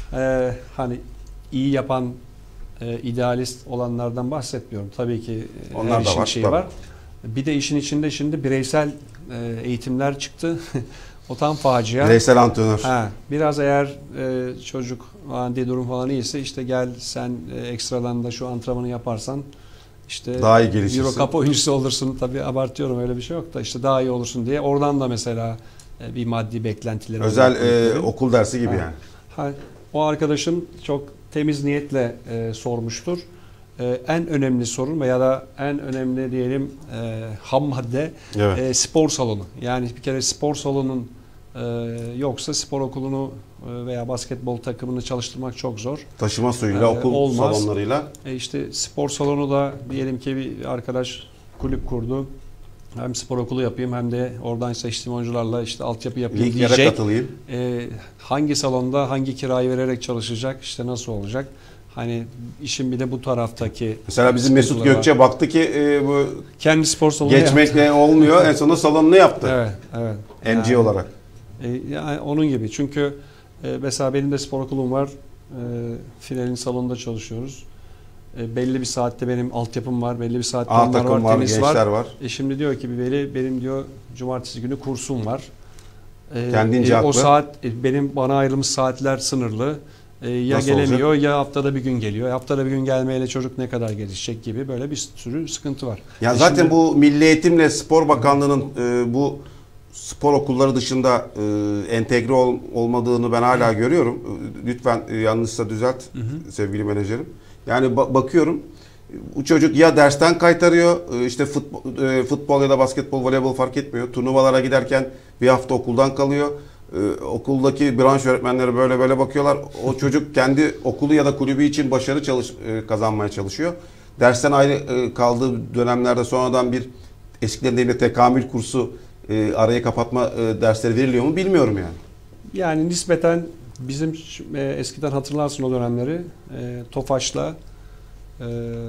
e, hani iyi yapan e, idealist olanlardan bahsetmiyorum. Tabii ki e, Onlar her da işin var, şeyi tabii. var. Bir de işin içinde şimdi bireysel e, eğitimler çıktı. O tam facia. Bireysel antrenör. Ha, biraz eğer e, çocuk maddi durum falan iyiyse, işte gel sen e, ekstradan da şu antrenmanı yaparsan işte Daha iyi gelişirsin. Euro Cup oyuncusu olursun. Tabii abartıyorum, öyle bir şey yok da işte daha iyi olursun diye. Oradan da mesela e, bir maddi beklentileri Özel oluyor. e, okul dersi gibi Ha. yani. Ha, o arkadaşım çok temiz niyetle e, sormuştur. E, en önemli sorun veya da en önemli diyelim e, ham madde Evet. e, spor salonu. Yani bir kere spor salonun e, yoksa spor okulunu e, veya basketbol takımını çalıştırmak çok zor. Taşıma suyuyla, Ee, okul olmaz. salonlarıyla. E işte spor salonu da diyelim ki bir arkadaş kulüp kurdu. Hem spor okulu yapayım hem de oradan seçtiğim oyuncularla işte altyapı yapayım Liglere diyecek. katılayım. E, hangi salonda hangi kirayı vererek çalışacak, işte nasıl olacak? Hani işin bir de bu taraftaki... Mesela bizim Mesut sıkıntıları Gökçe var. baktı ki e, bu Kendi spor salonu yaptı. geçmekle olmuyor. En sonunda salonunu yaptı. Evet, evet. M G Yani, olarak. e, yani onun gibi. Çünkü e, mesela benim de spor okulum var. E, finalin salonunda çalışıyoruz. E, belli bir saatte benim altyapım var, belli bir saatte A onlar takım var, var, tenis gençler var. var. E şimdi diyor ki bir veli, benim diyor cumartesi günü kursum var. E, Kendince e, haklı. O saat e, benim bana ayrılmış saatler sınırlı. E, ya Nasıl gelemiyor olacak? ya haftada bir gün geliyor. Haftada bir gün gelmeyle çocuk ne kadar gelişecek gibi böyle bir sürü sıkıntı var. Ya E zaten şimdi- bu Milli Eğitimle Spor Bakanlığı'nın e, bu spor okulları dışında e, entegre ol, olmadığını ben hala görüyorum. E, Lütfen e, yanlışsa düzelt sevgili menajerim. Yani ba- bakıyorum bu çocuk ya dersten kaytarıyor, e, işte futbol, e, futbol ya da basketbol, voleybol fark etmiyor. Turnuvalara giderken bir hafta okuldan kalıyor. E, okuldaki branş öğretmenleri böyle böyle bakıyorlar. O çocuk kendi okulu ya da kulübü için başarı çalış, e, kazanmaya çalışıyor. Dersten ayrı e, kaldığı dönemlerde sonradan bir eskilerin deyimle tekamül kursu e, arayı kapatma e, dersleri veriliyor mu bilmiyorum yani. Yani nispeten bizim e, eskiden hatırlarsın o dönemleri e, Tofaş'la e,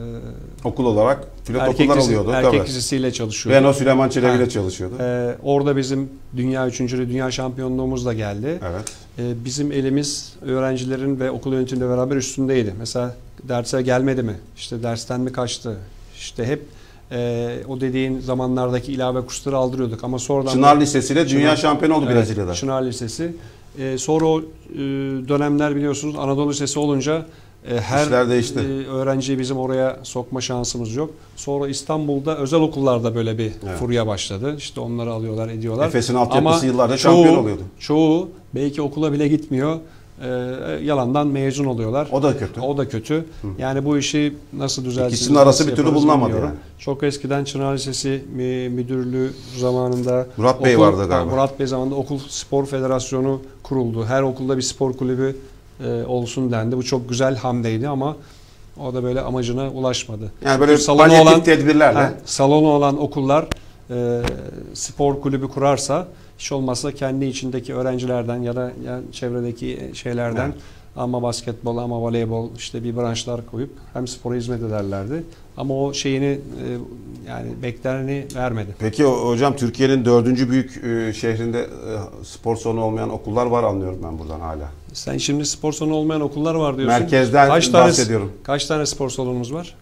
Okul olarak pilot erkek, okullar lise- oluyordu. erkek Tabii. lisesiyle çalışıyordu. Renault Süleyman Çelebi ile Ha. çalışıyordu. E, orada bizim dünya üçüncülüğü, dünya şampiyonluğumuz da geldi. Evet. E, bizim elimiz öğrencilerin ve okul yönetimiyle beraber üstündeydi. Mesela derse gelmedi mi? İşte dersten mi kaçtı? İşte hep e, o dediğin zamanlardaki ilave kursları aldırıyorduk ama sonradan Çınar Lisesi ile dünya Çınar- şampiyonu oldu Evet, Brezilya'da. Çınar Lisesi. Ee, sonra o e, dönemler biliyorsunuz Anadolu Lisesi olunca e, her İşler değişti. e, öğrenciyi bizim oraya sokma şansımız yok. Sonra İstanbul'da özel okullarda böyle bir Evet. furya başladı. İşte onları alıyorlar, ediyorlar. Efes'in altyapısı Ama yıllarca çoğu- şampiyon oluyordu. Çoğu belki okula bile gitmiyor. E, yalandan mezun oluyorlar. O da kötü. O da kötü. Yani bu işi nasıl düzeltiriz? İkisinin arası nasıl bir türlü yaparız bulunamadı bilmiyorum. yani. Çok eskiden Çınar Lisesi mi- müdürlüğü zamanında Murat Bey vardı galiba. Murat Bey zamanında okul spor federasyonu kuruldu. Her okulda bir spor kulübü e, olsun dendi. Bu çok güzel hamleydi ama o da böyle amacına ulaşmadı. Yani böyle Çünkü salonu palyatif olan- tedbirlerle. Ha, salonu olan okullar e, spor kulübü kurarsa, hiç olmazsa kendi içindeki öğrencilerden ya da yani çevredeki şeylerden, Evet. ama basketbol ama voleybol işte bir branşlar koyup hem spora hizmet ederlerdi. Ama o şeyini e, yani beklerini vermedi. Peki o- hocam Türkiye'nin dördüncü büyük e, şehrinde e, spor salonu olmayan okullar var anlıyorum ben buradan hala. Sen şimdi spor salonu olmayan okullar var diyorsun. Merkezden kaç tane, bahsediyorum. Kaç tane spor salonumuz var?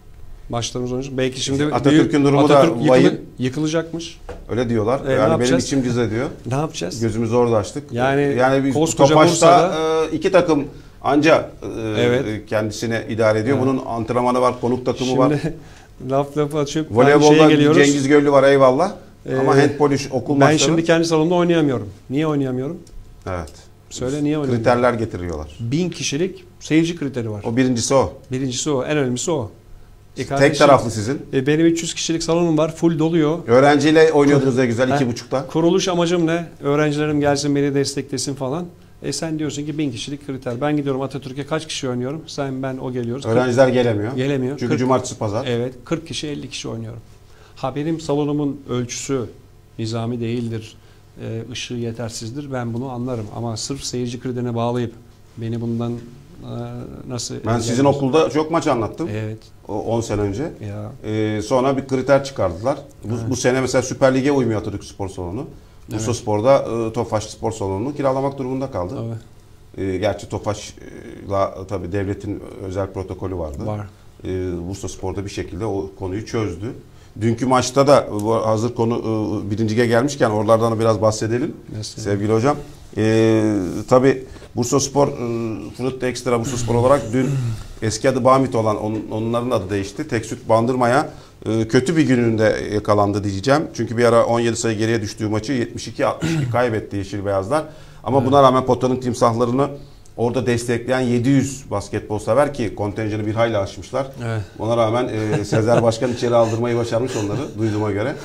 Maçlarımız oynayacak. Belki şimdi Atatürk'ün durumu Atatürk da yıkılı, vahim. Yıkılacakmış. Öyle diyorlar. E, ne yani benim yapacağız? içim cız ediyor. Ne yapacağız? Gözümüzü orada açtık. Yani yani biz koskoca Tofaş'ta Bursa'da- e, iki takım anca e, Evet. kendisine idare ediyor. Evet. Bunun antrenmanı var, konuk takımı var. Şimdi laf lafı açıp ben Voleybolda şeye geliyoruz. Cengiz Göllü var eyvallah. Ee, Ama handbol iş, okul Ben maçları. şimdi kendi salonumda oynayamıyorum. Niye oynayamıyorum? Evet. Söyle niye oynayamıyorum? Kriterler getiriyorlar. Bin kişilik seyirci kriteri var. O birincisi o. Birincisi o. En önemlisi o. E Tek kardeşim, taraflı sizin. e, benim üç yüz kişilik salonum var. Full doluyor. Öğrenciyle oynuyordunuz ne güzel Ha, iki buçukta. Kuruluş amacım ne? Öğrencilerim gelsin beni desteklesin falan. E sen diyorsun ki bin kişilik kriter. Ben gidiyorum Atatürk'e kaç kişi oynuyorum? Sen ben o geliyoruz. Öğrenciler gelemiyor. Gelemiyor. Çünkü kırk cumartesi pazar. Evet. kırk kişi elli kişi oynuyorum. Ha benim salonumun ölçüsü nizami değildir. E, ışığı yetersizdir. Ben bunu anlarım. Ama sırf seyirci kriterine bağlayıp beni bundan e, nasıl... Ben sizin okulda çok maç anlattım. Evet. O on sene önce. Ya. Ee, sonra bir kriter çıkardılar. Bu, Evet. bu sene mesela Süper Lig'e uymuyor Atatürk Spor Salonu. Bursa Evet. Spor'da e, Tofaş Spor Salonu'nu kiralamak durumunda kaldı. Tabii. E, gerçi Tofaş'la tabii devletin özel protokolü vardı. Var. E, Bursa Spor'da bir şekilde o konuyu çözdü. Dünkü maçta da bu hazır konu e, birinci lige gelmişken oralardan da biraz bahsedelim. Mesela. Sevgili hocam. E, tabii Bursa Spor, e, Fruit Extra Bursa Spor olarak dün eski adı Bamit olan onun, onların adı değişti. Tek Süt Bandırma'ya e, kötü bir gününde yakalandı diyeceğim. Çünkü bir ara on yedi sayı geriye düştüğü maçı yetmiş iki altmış iki kaybetti Yeşil Beyazlar. Ama evet. Buna rağmen potanın timsahlarını orada destekleyen yedi yüz basketbol sever ki kontenjanı bir hayli aşmışlar. Evet. Ona rağmen e, Sezer Başkan içeri aldırmayı başarmış onları duyduğuma göre.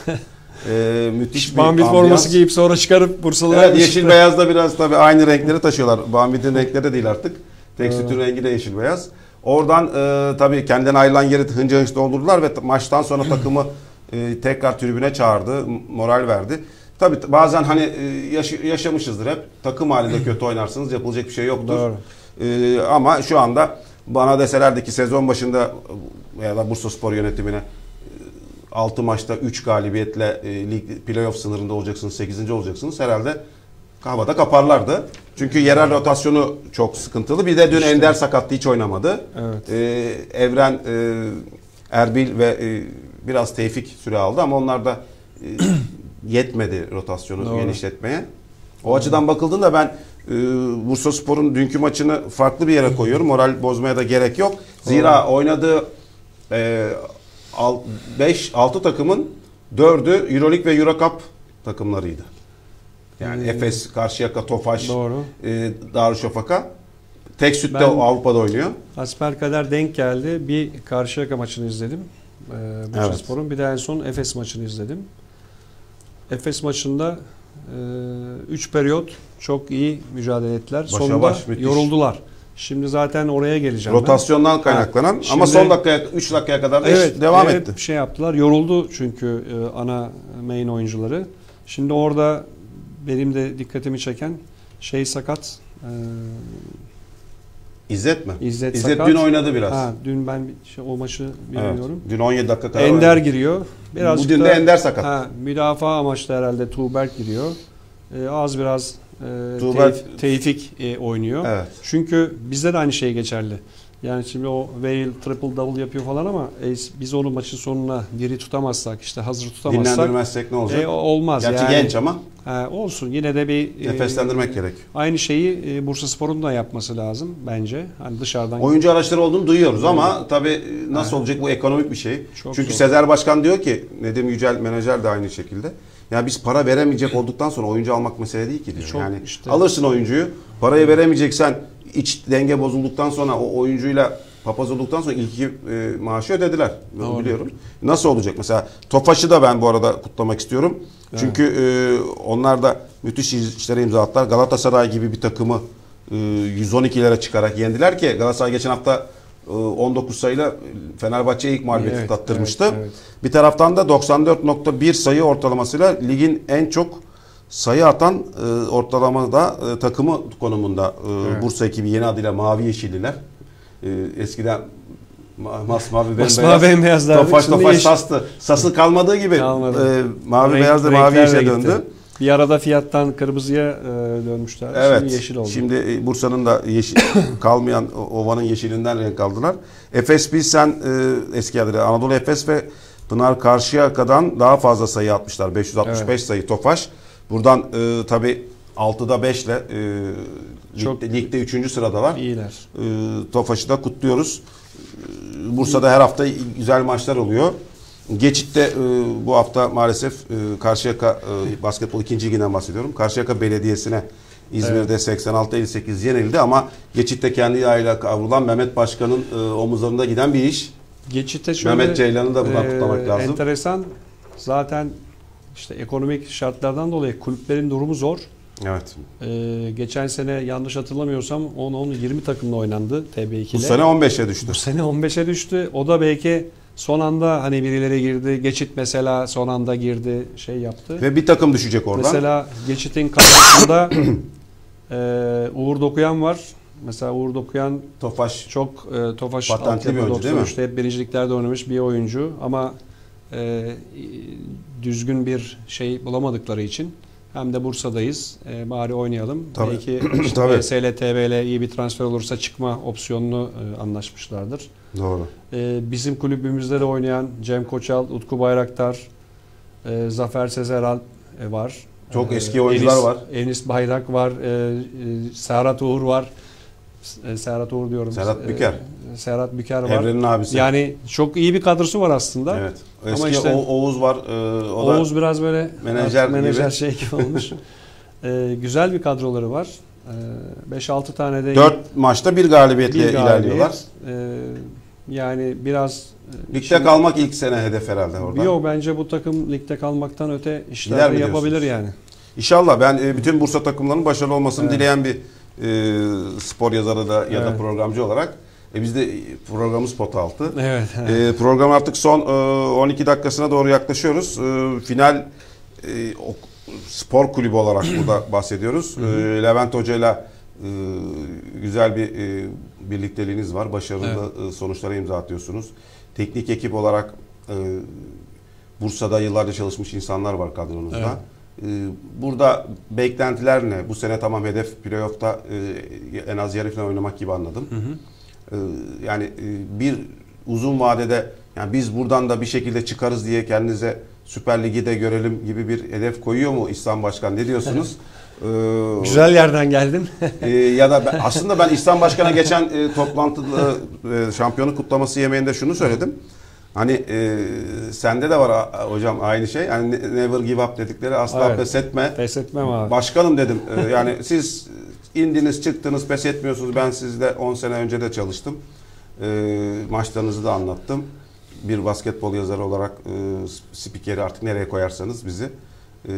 E, müthiş bir Bambit forması giyip sonra çıkarıp Bursalılar. Evet, yeşil beyaz da biraz tabii aynı renkleri taşıyorlar. Bambit'in renkleri de değil artık. Tek Süt'ün rengi de yeşil beyaz. Oradan e, tabii kendinden ayrılan yeri hınca hınç doldurdular ve maçtan sonra takımı e, tekrar tribüne çağırdı, moral verdi. Tabii bazen hani e, yaş yaşamışızdır hep. Takım halinde kötü oynarsınız, yapılacak bir şey yoktur. Doğru. E, ama şu anda bana deselerdi ki sezon başında ya da Bursa Spor yönetimine altı maçta üç galibiyetle e, lig playoff sınırında olacaksınız, sekizinci olacaksınız. Herhalde havada kaparlardı. Çünkü yerel rotasyonu çok sıkıntılı. Bir de dün işte. Ender sakattı, hiç oynamadı. Evet. Ee, Evren, e, Erbil ve e, biraz Tevfik süre aldı ama onlar da e, yetmedi rotasyonu Doğru. genişletmeye. O Doğru. açıdan bakıldığında ben e, Bursa Spor'un dünkü maçını farklı bir yere koyuyorum. Moral bozmaya da gerek yok. Zira Doğru. oynadığı e, beş altı takımın dördü Euroleague ve Eurocup takımlarıydı. Yani hmm. Efes, Karşıyaka, Tofaş, e, Darüşşafaka. Tek Süt'te Avrupa'da oynuyor. Hasbelkader denk geldi. Bir Karşıyaka maçını izledim. E, Bursa evet. Spor'un. Bir de en son Efes maçını izledim. Efes maçında üç e, periyot çok iyi mücadele ettiler. Başa Sonunda baş, yoruldular. Şimdi zaten oraya geleceğim. Rotasyondan ben. kaynaklanan ha, ama son dakikaya üç dakikaya kadar da evet, devam evet, etti. Şey yaptılar. Yoruldu çünkü e, ana main oyuncuları. Şimdi orada benim de dikkatimi çeken şey sakat. E, İzzet mi? İzzet, İzzet sakat. dün oynadı biraz. Ha, dün ben şey, o maçı bilmiyorum. Evet, dün on yedi dakika kadar Ender oynadı. giriyor. Birazcık Bugün de Ender sakat. Ha, müdafaa amaçlı herhalde Tuğberk giriyor. E, az biraz e, Tuğberk, Tevfik, Tevfik e, oynuyor. Evet. Çünkü bizde de aynı şey geçerli. Yani şimdi o Vail triple double yapıyor falan ama e, biz onu maçın sonuna diri tutamazsak, işte hazır tutamazsak dinlendirmezsek ne olacak? E, olmaz. Gerçi yani, genç ama. E, olsun yine de bir nefeslendirmek e, gerek. Aynı şeyi e, Bursaspor'un da yapması lazım bence. Hani dışarıdan oyuncu araçları olduğunu duyuyoruz evet. ama tabii nasıl evet. olacak bu ekonomik bir şey. Çok Çünkü zor. Sezer Başkan diyor ki, Nedim Yücel menajer de aynı şekilde. Ya biz para veremeyecek olduktan sonra oyuncu almak mesele değil ki diyor. Çok, yani işte. Alırsın oyuncuyu, parayı veremeyeceksen iç denge bozulduktan sonra o oyuncuyla papaz olduktan sonra ilk iki e, maaşı ödediler. Ben biliyorum. Nasıl olacak? Mesela Tofaş'ı da ben bu arada kutlamak istiyorum. Evet. Çünkü e, onlar da müthiş işlere imza attılar. Galatasaray gibi bir takımı e, yüz on ikilere çıkarak yendiler ki Galatasaray geçen hafta e, on dokuz sayıyla Fenerbahçe'ye ilk mağlubiyeti evet, tattırmıştı. Evet, evet. Bir taraftan da doksan dört nokta bir sayı ortalamasıyla ligin en çok sayı atan e, ortalamada e, takımı konumunda e, evet. Bursa ekibi yeni adıyla Mavi Yeşilliler. E, eskiden ma masmavi bembeyaz, bembeyaz tofaş tofaş sastı. Sası kalmadığı gibi Kalmadı. e, mavi Renk, beyaz da mavi yeşile döndü. Bir arada fiyattan kırmızıya e, dönmüşler. Evet. Şimdi yeşil oldu. Şimdi e, Bursa'nın da yeşil kalmayan o- ovanın yeşilinden renk aldılar. Efes Pilsen e, eski adıyla Anadolu Efes ve Pınar Karşıyaka'dan daha fazla sayı atmışlar. beş yüz altmış beş Evet. sayı Tofaş. Buradan e, tabii altıda beş ile e, Çok- ligde, ligde üçüncü sıradalar. İyiler. E, Tofaş'ı da kutluyoruz. E, Bursa'da her hafta güzel maçlar oluyor. Geçit'te e, bu hafta maalesef e, Karşıyaka e, basketbol ikinci liginden bahsediyorum. Karşıyaka Belediyesi'ne İzmir'de seksen altı elli sekiz yenildi ama Geçit'te kendi ayağıyla kavrulan Mehmet Başkan'ın e, omuzlarında giden bir iş. Geçitte şöyle Mehmet Ceylan'ı da buradan kutlamak lazım. Enteresan. Zaten işte ekonomik şartlardan dolayı kulüplerin durumu zor. Evet. Ee, geçen sene yanlış hatırlamıyorsam on on yirmi takımla oynandı T B iki Bu ile. sene on beşe düştü. Bu sene on beşe düştü. O da belki son anda hani birileri girdi. Geçit mesela son anda girdi, şey yaptı. Ve bir takım düşecek oradan. Mesela Geçit'in kadrosunda e, Uğur Dokuyan var. Mesela Uğur Dokuyan Tofaş çok e, Tofaş Patentli altyapı bir oyuncu değil mi? doksan üçte hep birinciliklerde oynamış bir oyuncu ama e, düzgün bir şey bulamadıkları için hem de Bursa'dayız. E, bari oynayalım. Tabii. Belki işte Tabii. B S L T B ile iyi bir transfer olursa çıkma opsiyonunu e, anlaşmışlardır. doğru. E, bizim kulübümüzde de oynayan Cem Koçal, Utku Bayraktar, e, Zafer Sezeral e, var. Çok E, eski oyuncular Enis, var. Enis Bayrak var. E, e, Serhat Uğur var. E, Serhat Uğur diyorum. Serhat Büker. E, Serhat Büker var. Evren'in abisi. Yani çok iyi bir kadrosu var aslında. Evet. Ama Eski işte O- Oğuz var. Ee, o Oğuz da biraz böyle menajer artık menajer gibi. şey gibi olmuş. E, güzel bir kadroları var. beş altı tane de dört maçta bir galibiyetle bir galibiyet. ilerliyorlar. E, yani biraz e, Ligde şimdi- kalmak ilk sene hedef herhalde orada. Yok, bence bu takım ligde kalmaktan öte işler Gider mi yapabilir diyorsunuz? yani. İnşallah ben e, bütün Bursa takımlarının başarılı olmasını Evet. dileyen bir e, spor yazarı da ya da Evet. programcı olarak. E, biz de programımız pot altı. Evet. E, program artık son e, on iki dakikasına doğru yaklaşıyoruz. E, final e, o, spor kulübü olarak burada bahsediyoruz. E, Levent Hoca'yla e, güzel bir e, birlikteliğiniz var. Başarılı e, sonuçlara imza atıyorsunuz. Teknik ekip olarak e, Bursa'da yıllarca çalışmış insanlar var kadronuzda. Evet. E, burada beklentiler ne? Bu sene tamam hedef playoff'ta e, en az yarı final oynamak gibi anladım. Hı hı. Ee, yani e, bir uzun vadede yani biz buradan da bir şekilde çıkarız diye kendinize Süper Lig'i de görelim gibi bir hedef koyuyor mu İhsan Başkan? Ne diyorsunuz? Ee, Güzel yerden geldin. e, ya da ben, aslında ben İhsan Başkan'a geçen e, toplantıda e, şampiyonluk kutlaması yemeğinde şunu söyledim. Hani e, sende de var a- hocam aynı şey. Yani ne- never give up dedikleri, asla Evet. pes etme. Pes etmem abi. Başkanım dedim. e, yani siz indiniz çıktınız pes etmiyorsunuz. Ben sizle on sene önce de çalıştım. E, maçlarınızı da anlattım. Bir basketbol yazarı olarak e, spikeri artık nereye koyarsanız bizi. E,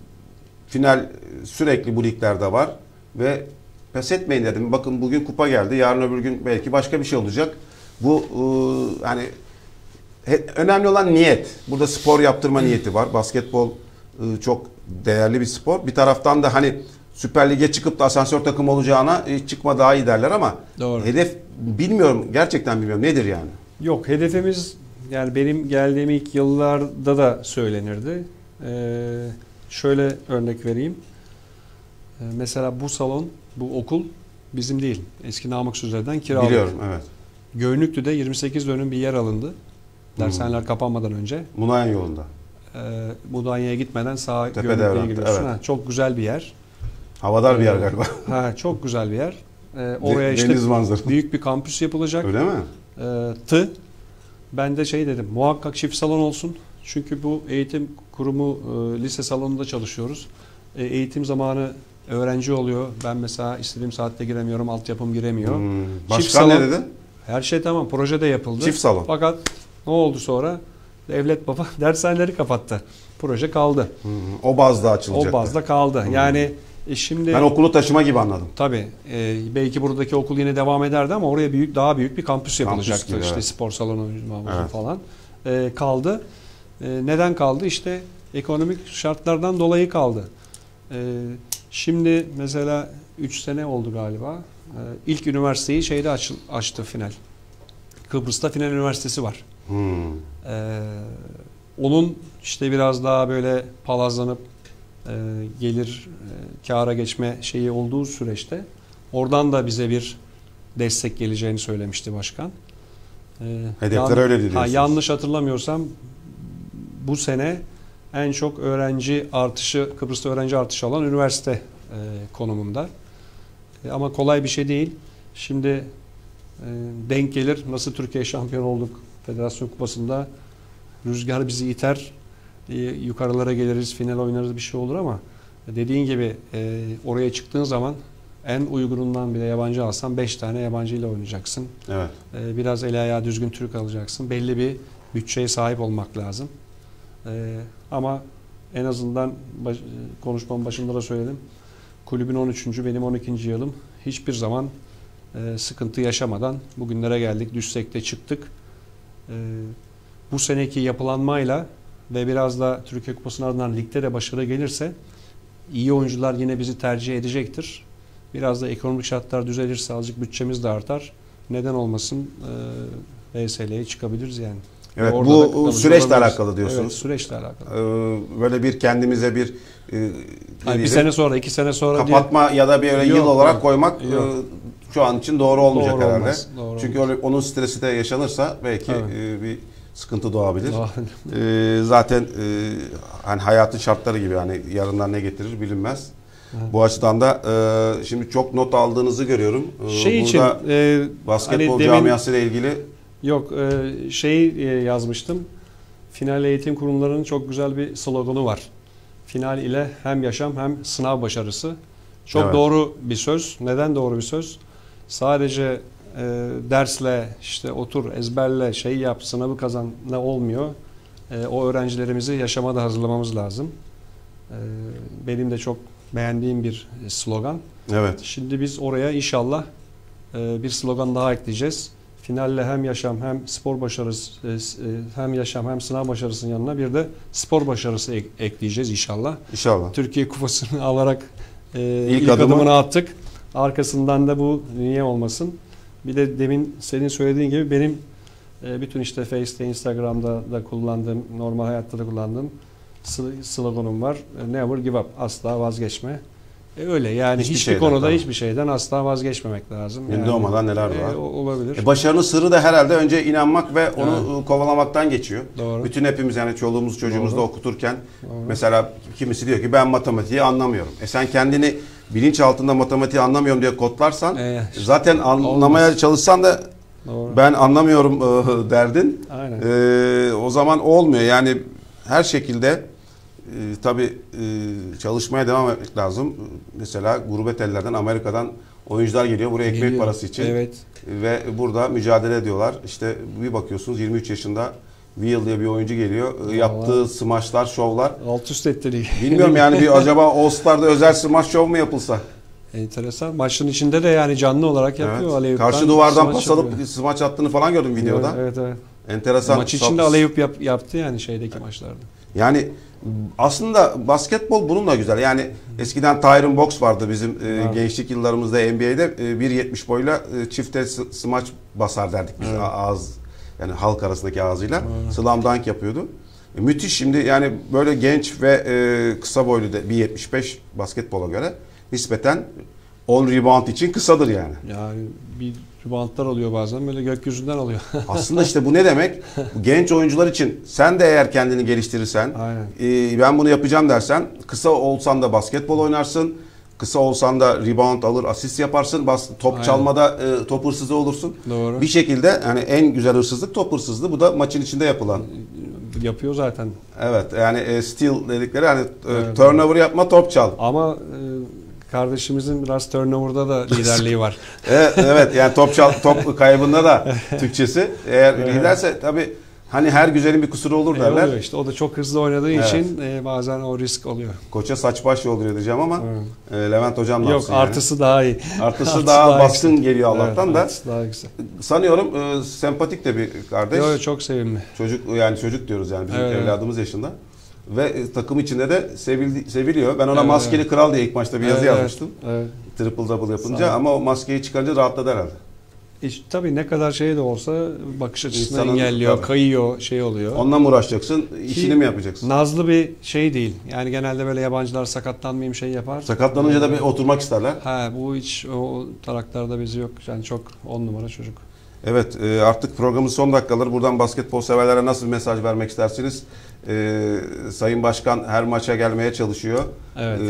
final sürekli bu liglerde var ve pes etmeyin dedim. Bakın bugün kupa geldi. Yarın öbür gün belki başka bir şey olacak. Bu e, hani he- önemli olan niyet. Burada spor yaptırma niyeti var. Basketbol e, çok değerli bir spor. Bir taraftan da hani Süper Lig'e çıkıp da asansör takım olacağına e, çıkma daha iyi derler ama Doğru. hedef bilmiyorum. Gerçekten bilmiyorum. Nedir yani? Yok, hedefimiz yani benim geldiğim ilk yıllarda da söylenirdi. Ee, şöyle örnek vereyim. Ee, mesela bu salon, bu okul bizim değil. Eski Namık Suzer'den kiraladık. Biliyorum, evet. Göynüklü'de yirmi sekiz dönüm bir yer alındı. Dershaneler kapanmadan önce. Munayen yolunda. Ee, Mudanya'ya gitmeden sağa Tepe Göynüklü'ye Devran, giriyorsun. evet. Ha, çok güzel bir yer. Havadar bir yer galiba. Ha, çok güzel bir yer. Ee, oraya De- işte deniz manzaralı. büyük bir kampüs yapılacak. Öyle mi? Ee, tı. Ben de şey dedim, muhakkak çift salon olsun. Çünkü bu eğitim kurumu e, lise salonunda çalışıyoruz. E, eğitim zamanı öğrenci oluyor. Ben mesela istediğim saatte giremiyorum, altyapım giremiyor. Hmm. Çift Başkan ne salon- dedi? Her şey tamam, proje de yapıldı. Çift salon. Fakat ne oldu sonra? Devlet baba dershaneleri kapattı. Proje kaldı. Hı hı. O bazda açılacak. O bazda kaldı. Yani e, şimdi Ben okulu taşıma gibi anladım. tabii e, belki buradaki okul yine devam ederdi ama oraya büyük daha büyük bir kampüs yapılacaktı. gibi, işte evet. spor salonu, havuzu Evet. falan. E, kaldı. E, neden kaldı? İşte ekonomik şartlardan dolayı kaldı. E, şimdi mesela üç sene oldu galiba. E, ilk üniversiteyi şeyde açıl, açtı final. Kıbrıs'ta Final Üniversitesi var. Hmm. Ee, onun işte biraz daha böyle palazlanıp e, gelir e, kâra geçme şeyi olduğu süreçte oradan da bize bir destek geleceğini söylemişti başkan. E, Hedefler öyle diyorsunuz. Ha, yanlış hatırlamıyorsam bu sene en çok öğrenci artışı, Kıbrıs'ta öğrenci artışı alan üniversite e, konumunda. E, ama kolay bir şey değil. Şimdi e, denk gelir. Nasıl Türkiye şampiyon olduk Federasyon Kupası'nda, rüzgar bizi iter, e, yukarılara geliriz, final oynarız, bir şey olur ama dediğin gibi e, oraya çıktığın zaman en uygunundan bile yabancı alsan beş tane yabancı ile oynayacaksın. Evet. E, biraz eli ayağı düzgün Türk alacaksın. Belli bir bütçeye sahip olmak lazım. E, ama en azından baş, konuşmamın başında da söyledim. Kulübün on üçüncü benim on ikinci yılım. Hiçbir zaman e, sıkıntı yaşamadan bugünlere geldik. Düşsek de çıktık. E, bu seneki yapılanmayla ve biraz da Türkiye Kupası'nın ardından ligde de başarı gelirse iyi oyuncular yine bizi tercih edecektir. Biraz da ekonomik şartlar düzelirse azıcık bütçemiz de artar. Neden olmasın e, B S L'ye çıkabiliriz yani. Evet, Orada bu süreçle alakalı diyorsunuz. Evet, süreçle alakalı. Ee, böyle bir kendimize bir e, yani bir sene sonra, iki sene sonra kapatma diye, ya da bir öyle yıl yok, olarak yok, yok. koymak yok. E, şu an için doğru olmayacak doğru herhalde. Olmaz, doğru Çünkü olmaz. öyle, onun stresi de yaşanırsa belki evet. e, bir sıkıntı doğabilir. e, zaten e, hani hayatın şartları gibi, hani yarından ne getirir bilinmez. Evet. Bu açıdan da e, şimdi çok not aldığınızı görüyorum. E, şey burada için e, basketbol hani camiası ile ilgili yok e, şey e, yazmıştım. Final eğitim kurumlarının çok güzel bir sloganı var. Final ile hem yaşam hem sınav başarısı. Çok evet. doğru bir söz. Neden doğru bir söz? Sadece e, dersle işte otur ezberle şey yap sınavı kazanla olmuyor. E, o öğrencilerimizi yaşama da hazırlamamız lazım. E, benim de çok beğendiğim bir slogan. Evet. Şimdi biz oraya inşallah e, bir slogan daha ekleyeceğiz. Finalle hem yaşam hem spor başarısı hem yaşam hem sınav başarısının yanına bir de spor başarısı ek, ekleyeceğiz inşallah. İnşallah. Türkiye Kupası'nı alarak e, ilk, ilk adımı... adımını attık. Arkasından da bu niye olmasın? Bir de demin senin söylediğin gibi benim e, bütün işte Face'te, Instagram'da da kullandığım, normal hayatta da kullandığım sloganım var. Never give up. Asla vazgeçme. E öyle yani hiçbir, hiçbir konuda tamam. hiçbir şeyden asla vazgeçmemek lazım. Günde yani, olmadan neler var. E, olabilir. E, başarının sırrı da herhalde önce inanmak ve onu evet. kovalamaktan geçiyor. Doğru. Bütün hepimiz yani çoluğumuz çocuğumuzu da okuturken Doğru. mesela kimisi diyor ki ben matematiği anlamıyorum. E sen kendini bilinç altında matematiği anlamıyorum diye kodlarsan e, işte, zaten anlamaya olmaz. çalışsan da Doğru. ben anlamıyorum e, derdin. Aynen. E, o zaman olmuyor yani her şekilde. Ee, tabii e, çalışmaya devam etmek lazım. Mesela gurbet ellerden, Amerika'dan oyuncular geliyor buraya ekmek geliyor. parası için. Evet. Ve burada mücadele ediyorlar. İşte bir bakıyorsunuz yirmi üç yaşında Will diye bir oyuncu geliyor. Vallahi. Yaptığı smaçlar, şovlar. Alt üst etti. Bilmiyorum yani bir acaba All Star'da özel smaç şov mu yapılsa? Enteresan. Maçın içinde de yani canlı olarak yapıyor. Evet. Karşı duvardan pas alıp smaç attığını falan gördüm videoda. Evet, evet. Enteresan. Maç içinde alley-oop yap, yaptı yani şeydeki evet. maçlarda. Yani aslında basketbol bununla güzel. Yani eskiden Tyron Box vardı bizim e, gençlik yıllarımızda N B A'de e, bir yetmiş boyla e, çifte smaç basar derdik biz evet. ağız yani halk arasındaki ağzıyla evet. slam dunk yapıyordu. E, müthiş şimdi yani böyle genç ve e, kısa boylu da bir yetmiş beş basketbola göre nispeten on rebound için kısadır yani. Yani bir reboundlar alıyor bazen böyle gökyüzünden alıyor. Aslında işte bu ne demek? Genç oyuncular için sen de eğer kendini geliştirirsen, e, ben bunu yapacağım dersen, kısa olsan da basketbol oynarsın, kısa olsan da rebound alır, asist yaparsın, bas, top Aynen. çalmada e, top hırsızı olursun. Doğru. Bir şekilde yani en güzel hırsızlık top hırsızlığı. Bu da maçın içinde yapılan. Yapıyor zaten. Evet yani e, steal dedikleri yani evet, turnover evet. yapma, top çal. Ama e, kardeşimizin biraz turnover'da da liderliği var. evet, evet yani top çal, top kaybında da Türkçesi. Eğer evet. liderse tabii hani her güzelin bir kusuru olur derler. E oluyor işte. O da çok hızlı oynadığı evet. için e, bazen o risk oluyor. Koça saç baş yolluyor diyeceğim ama evet. e, Levent hocam da Yok artısı yani. daha iyi. Artısı, artısı daha, daha baskın güzel. geliyor Allah'tan evet, da. Artısı daha güzel. Sanıyorum e, sempatik de bir kardeş. Yok çok sevimli. Çocuk yani çocuk diyoruz yani bizim evet. evladımız yaşında. Ve e, takım içinde de sevildi, seviliyor. Ben ona evet, maskeli kral diye ilk maçta bir yazı evet, yazmıştım. Evet. Triple double yapınca ama o maskeyi çıkarınca rahatladı herhalde. E, tabii ne kadar şey de olsa bakış açısını İnsanın, engelliyor, tabii. kayıyor, şey oluyor. Onunla mı uğraşacaksın? İşini Ki mi yapacaksın? Nazlı bir şey değil. Yani genelde böyle yabancılar sakatlanmayayım şey yapar. Sakatlanınca da bir oturmak isterler. Ha, bu hiç o taraklarda bizi yok. Yani çok on numara çocuk. Evet, e, artık programın son dakikaları. Buradan basketbol severlere nasıl bir mesaj vermek istersiniz? E, Sayın Başkan her maça gelmeye çalışıyor. Evet.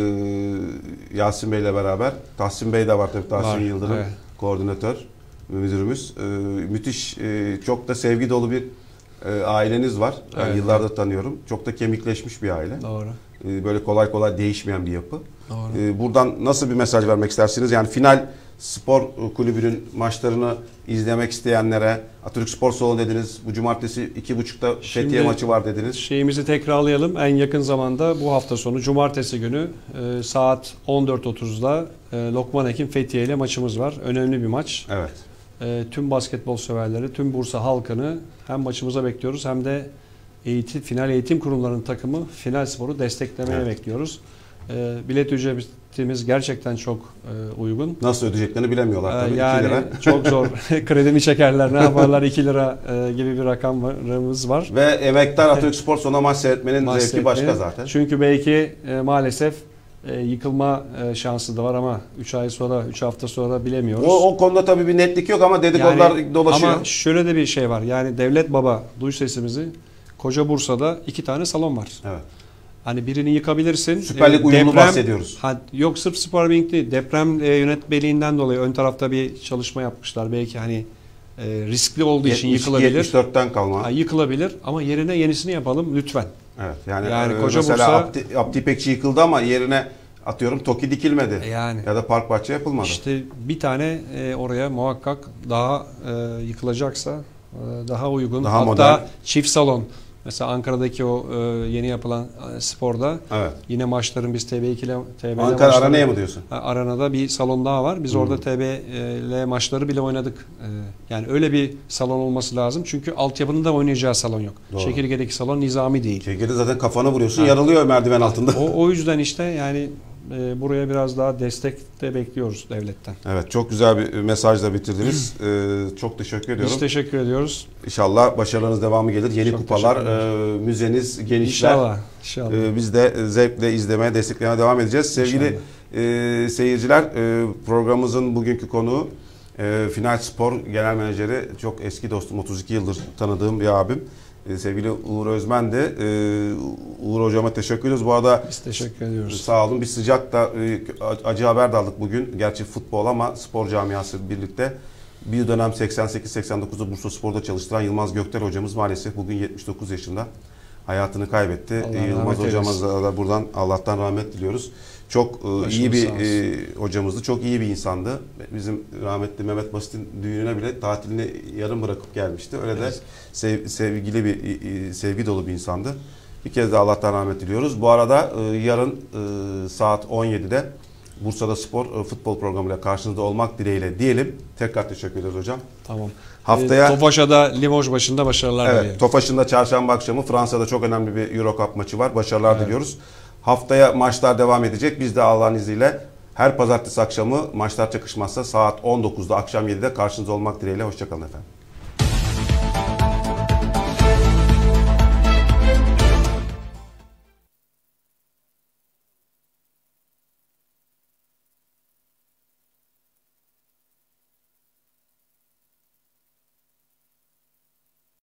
E, Yasin Bey'le beraber. Tahsin Bey de var tabii. Tahsin Var, Yıldırım, evet. koordinatör, müdürümüz. E, müthiş, e, çok da sevgi dolu bir e, aileniz var. Ben Evet, yıllardır tanıyorum. Çok da kemikleşmiş bir aile. Doğru. E, böyle kolay kolay değişmeyen bir yapı. Doğru. E, buradan nasıl bir mesaj vermek istersiniz? Yani final spor kulübünün maçlarını izlemek isteyenlere, Atatürk Spor Salonu dediniz. Bu cumartesi iki buçukta Fethiye Şimdi maçı var dediniz. Şeyimizi tekrarlayalım. En yakın zamanda bu hafta sonu cumartesi günü e, saat on dört otuzda e, Lokman Hekim Fethiye ile maçımız var. Önemli bir maç. Evet. E, tüm basketbol severleri, tüm Bursa halkını hem maçımıza bekliyoruz hem de eğitim, final eğitim kurumlarının takımı Final Spor'u desteklemeye Evet. bekliyoruz. E, bilet ücretimiz gerçekten çok e, uygun. Nasıl ödeyeceklerini bilemiyorlar Ee, tabii. Yani iki lira. çok zor. Kredimi çekerler, ne yaparlar, iki lira e, gibi bir rakamımız var. Ve emektar Atatürk Spor Salonu'na maç seyretmenin Maç zevki başka seyretmeyi. zaten. Çünkü belki e, maalesef e, yıkılma e, şansı da var ama üç ay sonra, üç hafta sonra bilemiyoruz. O, o konuda tabii bir netlik yok ama dedikodular Yani, dolaşıyor. ama şöyle de bir şey var. Yani Devlet Baba, duy sesimizi. Koca Bursa'da iki tane salon var. Evet. Hani birini yıkabilirsin. Süper Lig Ee, uyumlu deprem- bahsediyoruz. Ha, yok sırf Spor Bank değil. Deprem e, yönetmeliğinden dolayı ön tarafta bir çalışma yapmışlar. Belki hani e, riskli olduğu için yetmiş, yıkılabilir. yetmiş dörtten kalma. Ha, yıkılabilir ama yerine yenisini yapalım lütfen. Evet. Yani, Yani e, Koca mesela Bursa- Abdi, Abdi İpekçi yıkıldı ama yerine atıyorum TOKİ dikilmedi. E, Yani Ya da Park Bahçe yapılmadı. işte bir tane e, oraya muhakkak daha e, yıkılacaksa e, daha uygun. Daha Hatta modern. çift salon. Mesela Ankara'daki o e, yeni yapılan e, sporda Evet. yine maçların biz T B iki ile T B L Ankara maçları- Arena'ya mı diyorsun? Ha, Arena'da bir salon daha var. Biz Hmm. orada T B L maçları bile oynadık. Ee, Yani öyle bir salon olması lazım. Çünkü altyapının da oynayacağı salon yok. Doğru. Çekirge'deki salon nizami değil. Çekirde zaten kafanı vuruyorsun, Ha. yarılıyor merdiven altında. O, o yüzden işte yani e, buraya biraz daha destek de bekliyoruz devletten. Evet, çok güzel bir mesajla bitirdiniz. Ee, çok teşekkür ediyorum. Biz teşekkür ediyoruz. İnşallah başarılarınız devamı gelir. Yeni Çok kupalar, teşekkür e, müzeniz genişler. İnşallah. İnşallah. Ee, biz de zevkle izlemeye, desteklemeye devam edeceğiz. Sevgili e, seyirciler, e, programımızın bugünkü konuğu e, Final Spor Genel Menajeri, çok eski dostum, otuz iki yıldır tanıdığım bir abim. E, sevgili Uğur Özmen de. E, Uğur Hocama teşekkür ediyoruz. Bu arada Biz teşekkür ediyoruz. sağ olun. Bir sıcak da e, acı haber de aldık bugün. Gerçi futbol ama spor camiası birlikte. Bir dönem seksen sekiz seksen dokuzda Bursa Spor'da çalıştıran Yılmaz Gökter hocamız maalesef bugün yetmiş dokuz yaşında hayatını kaybetti. Allah E, Yılmaz rahmet hocamıza da buradan Allah'tan rahmet diliyoruz. Çok e, iyi Başımız bir sağ olsun. e, hocamızdı. Çok iyi bir insandı. Bizim rahmetli Mehmet Basit'in düğününe bile tatilini yarım bırakıp gelmişti. Öyle de Evet. sev, sevgili bir e, sevgi dolu bir insandı. Bir kez de Allah'tan rahmet diliyoruz. Bu arada e, yarın e, saat on yedide Bursa'da spor e, futbol programıyla karşınızda olmak dileğiyle diyelim. Tekrar teşekkür ederiz hocam. Tamam. Haftaya- Ee, Tofaşa'da Limoges başında başarılar Evet, dileyelim. Tofaş'ın da çarşamba akşamı Fransa'da çok önemli bir Euro Cup maçı var. Başarılar Evet. diliyoruz. Haftaya maçlar devam edecek. Biz de Allah'ın izniyle her pazartesi akşamı maçlar çakışmazsa saat on dokuzda akşam yedide karşınızda olmak dileğiyle. Hoşçakalın efendim.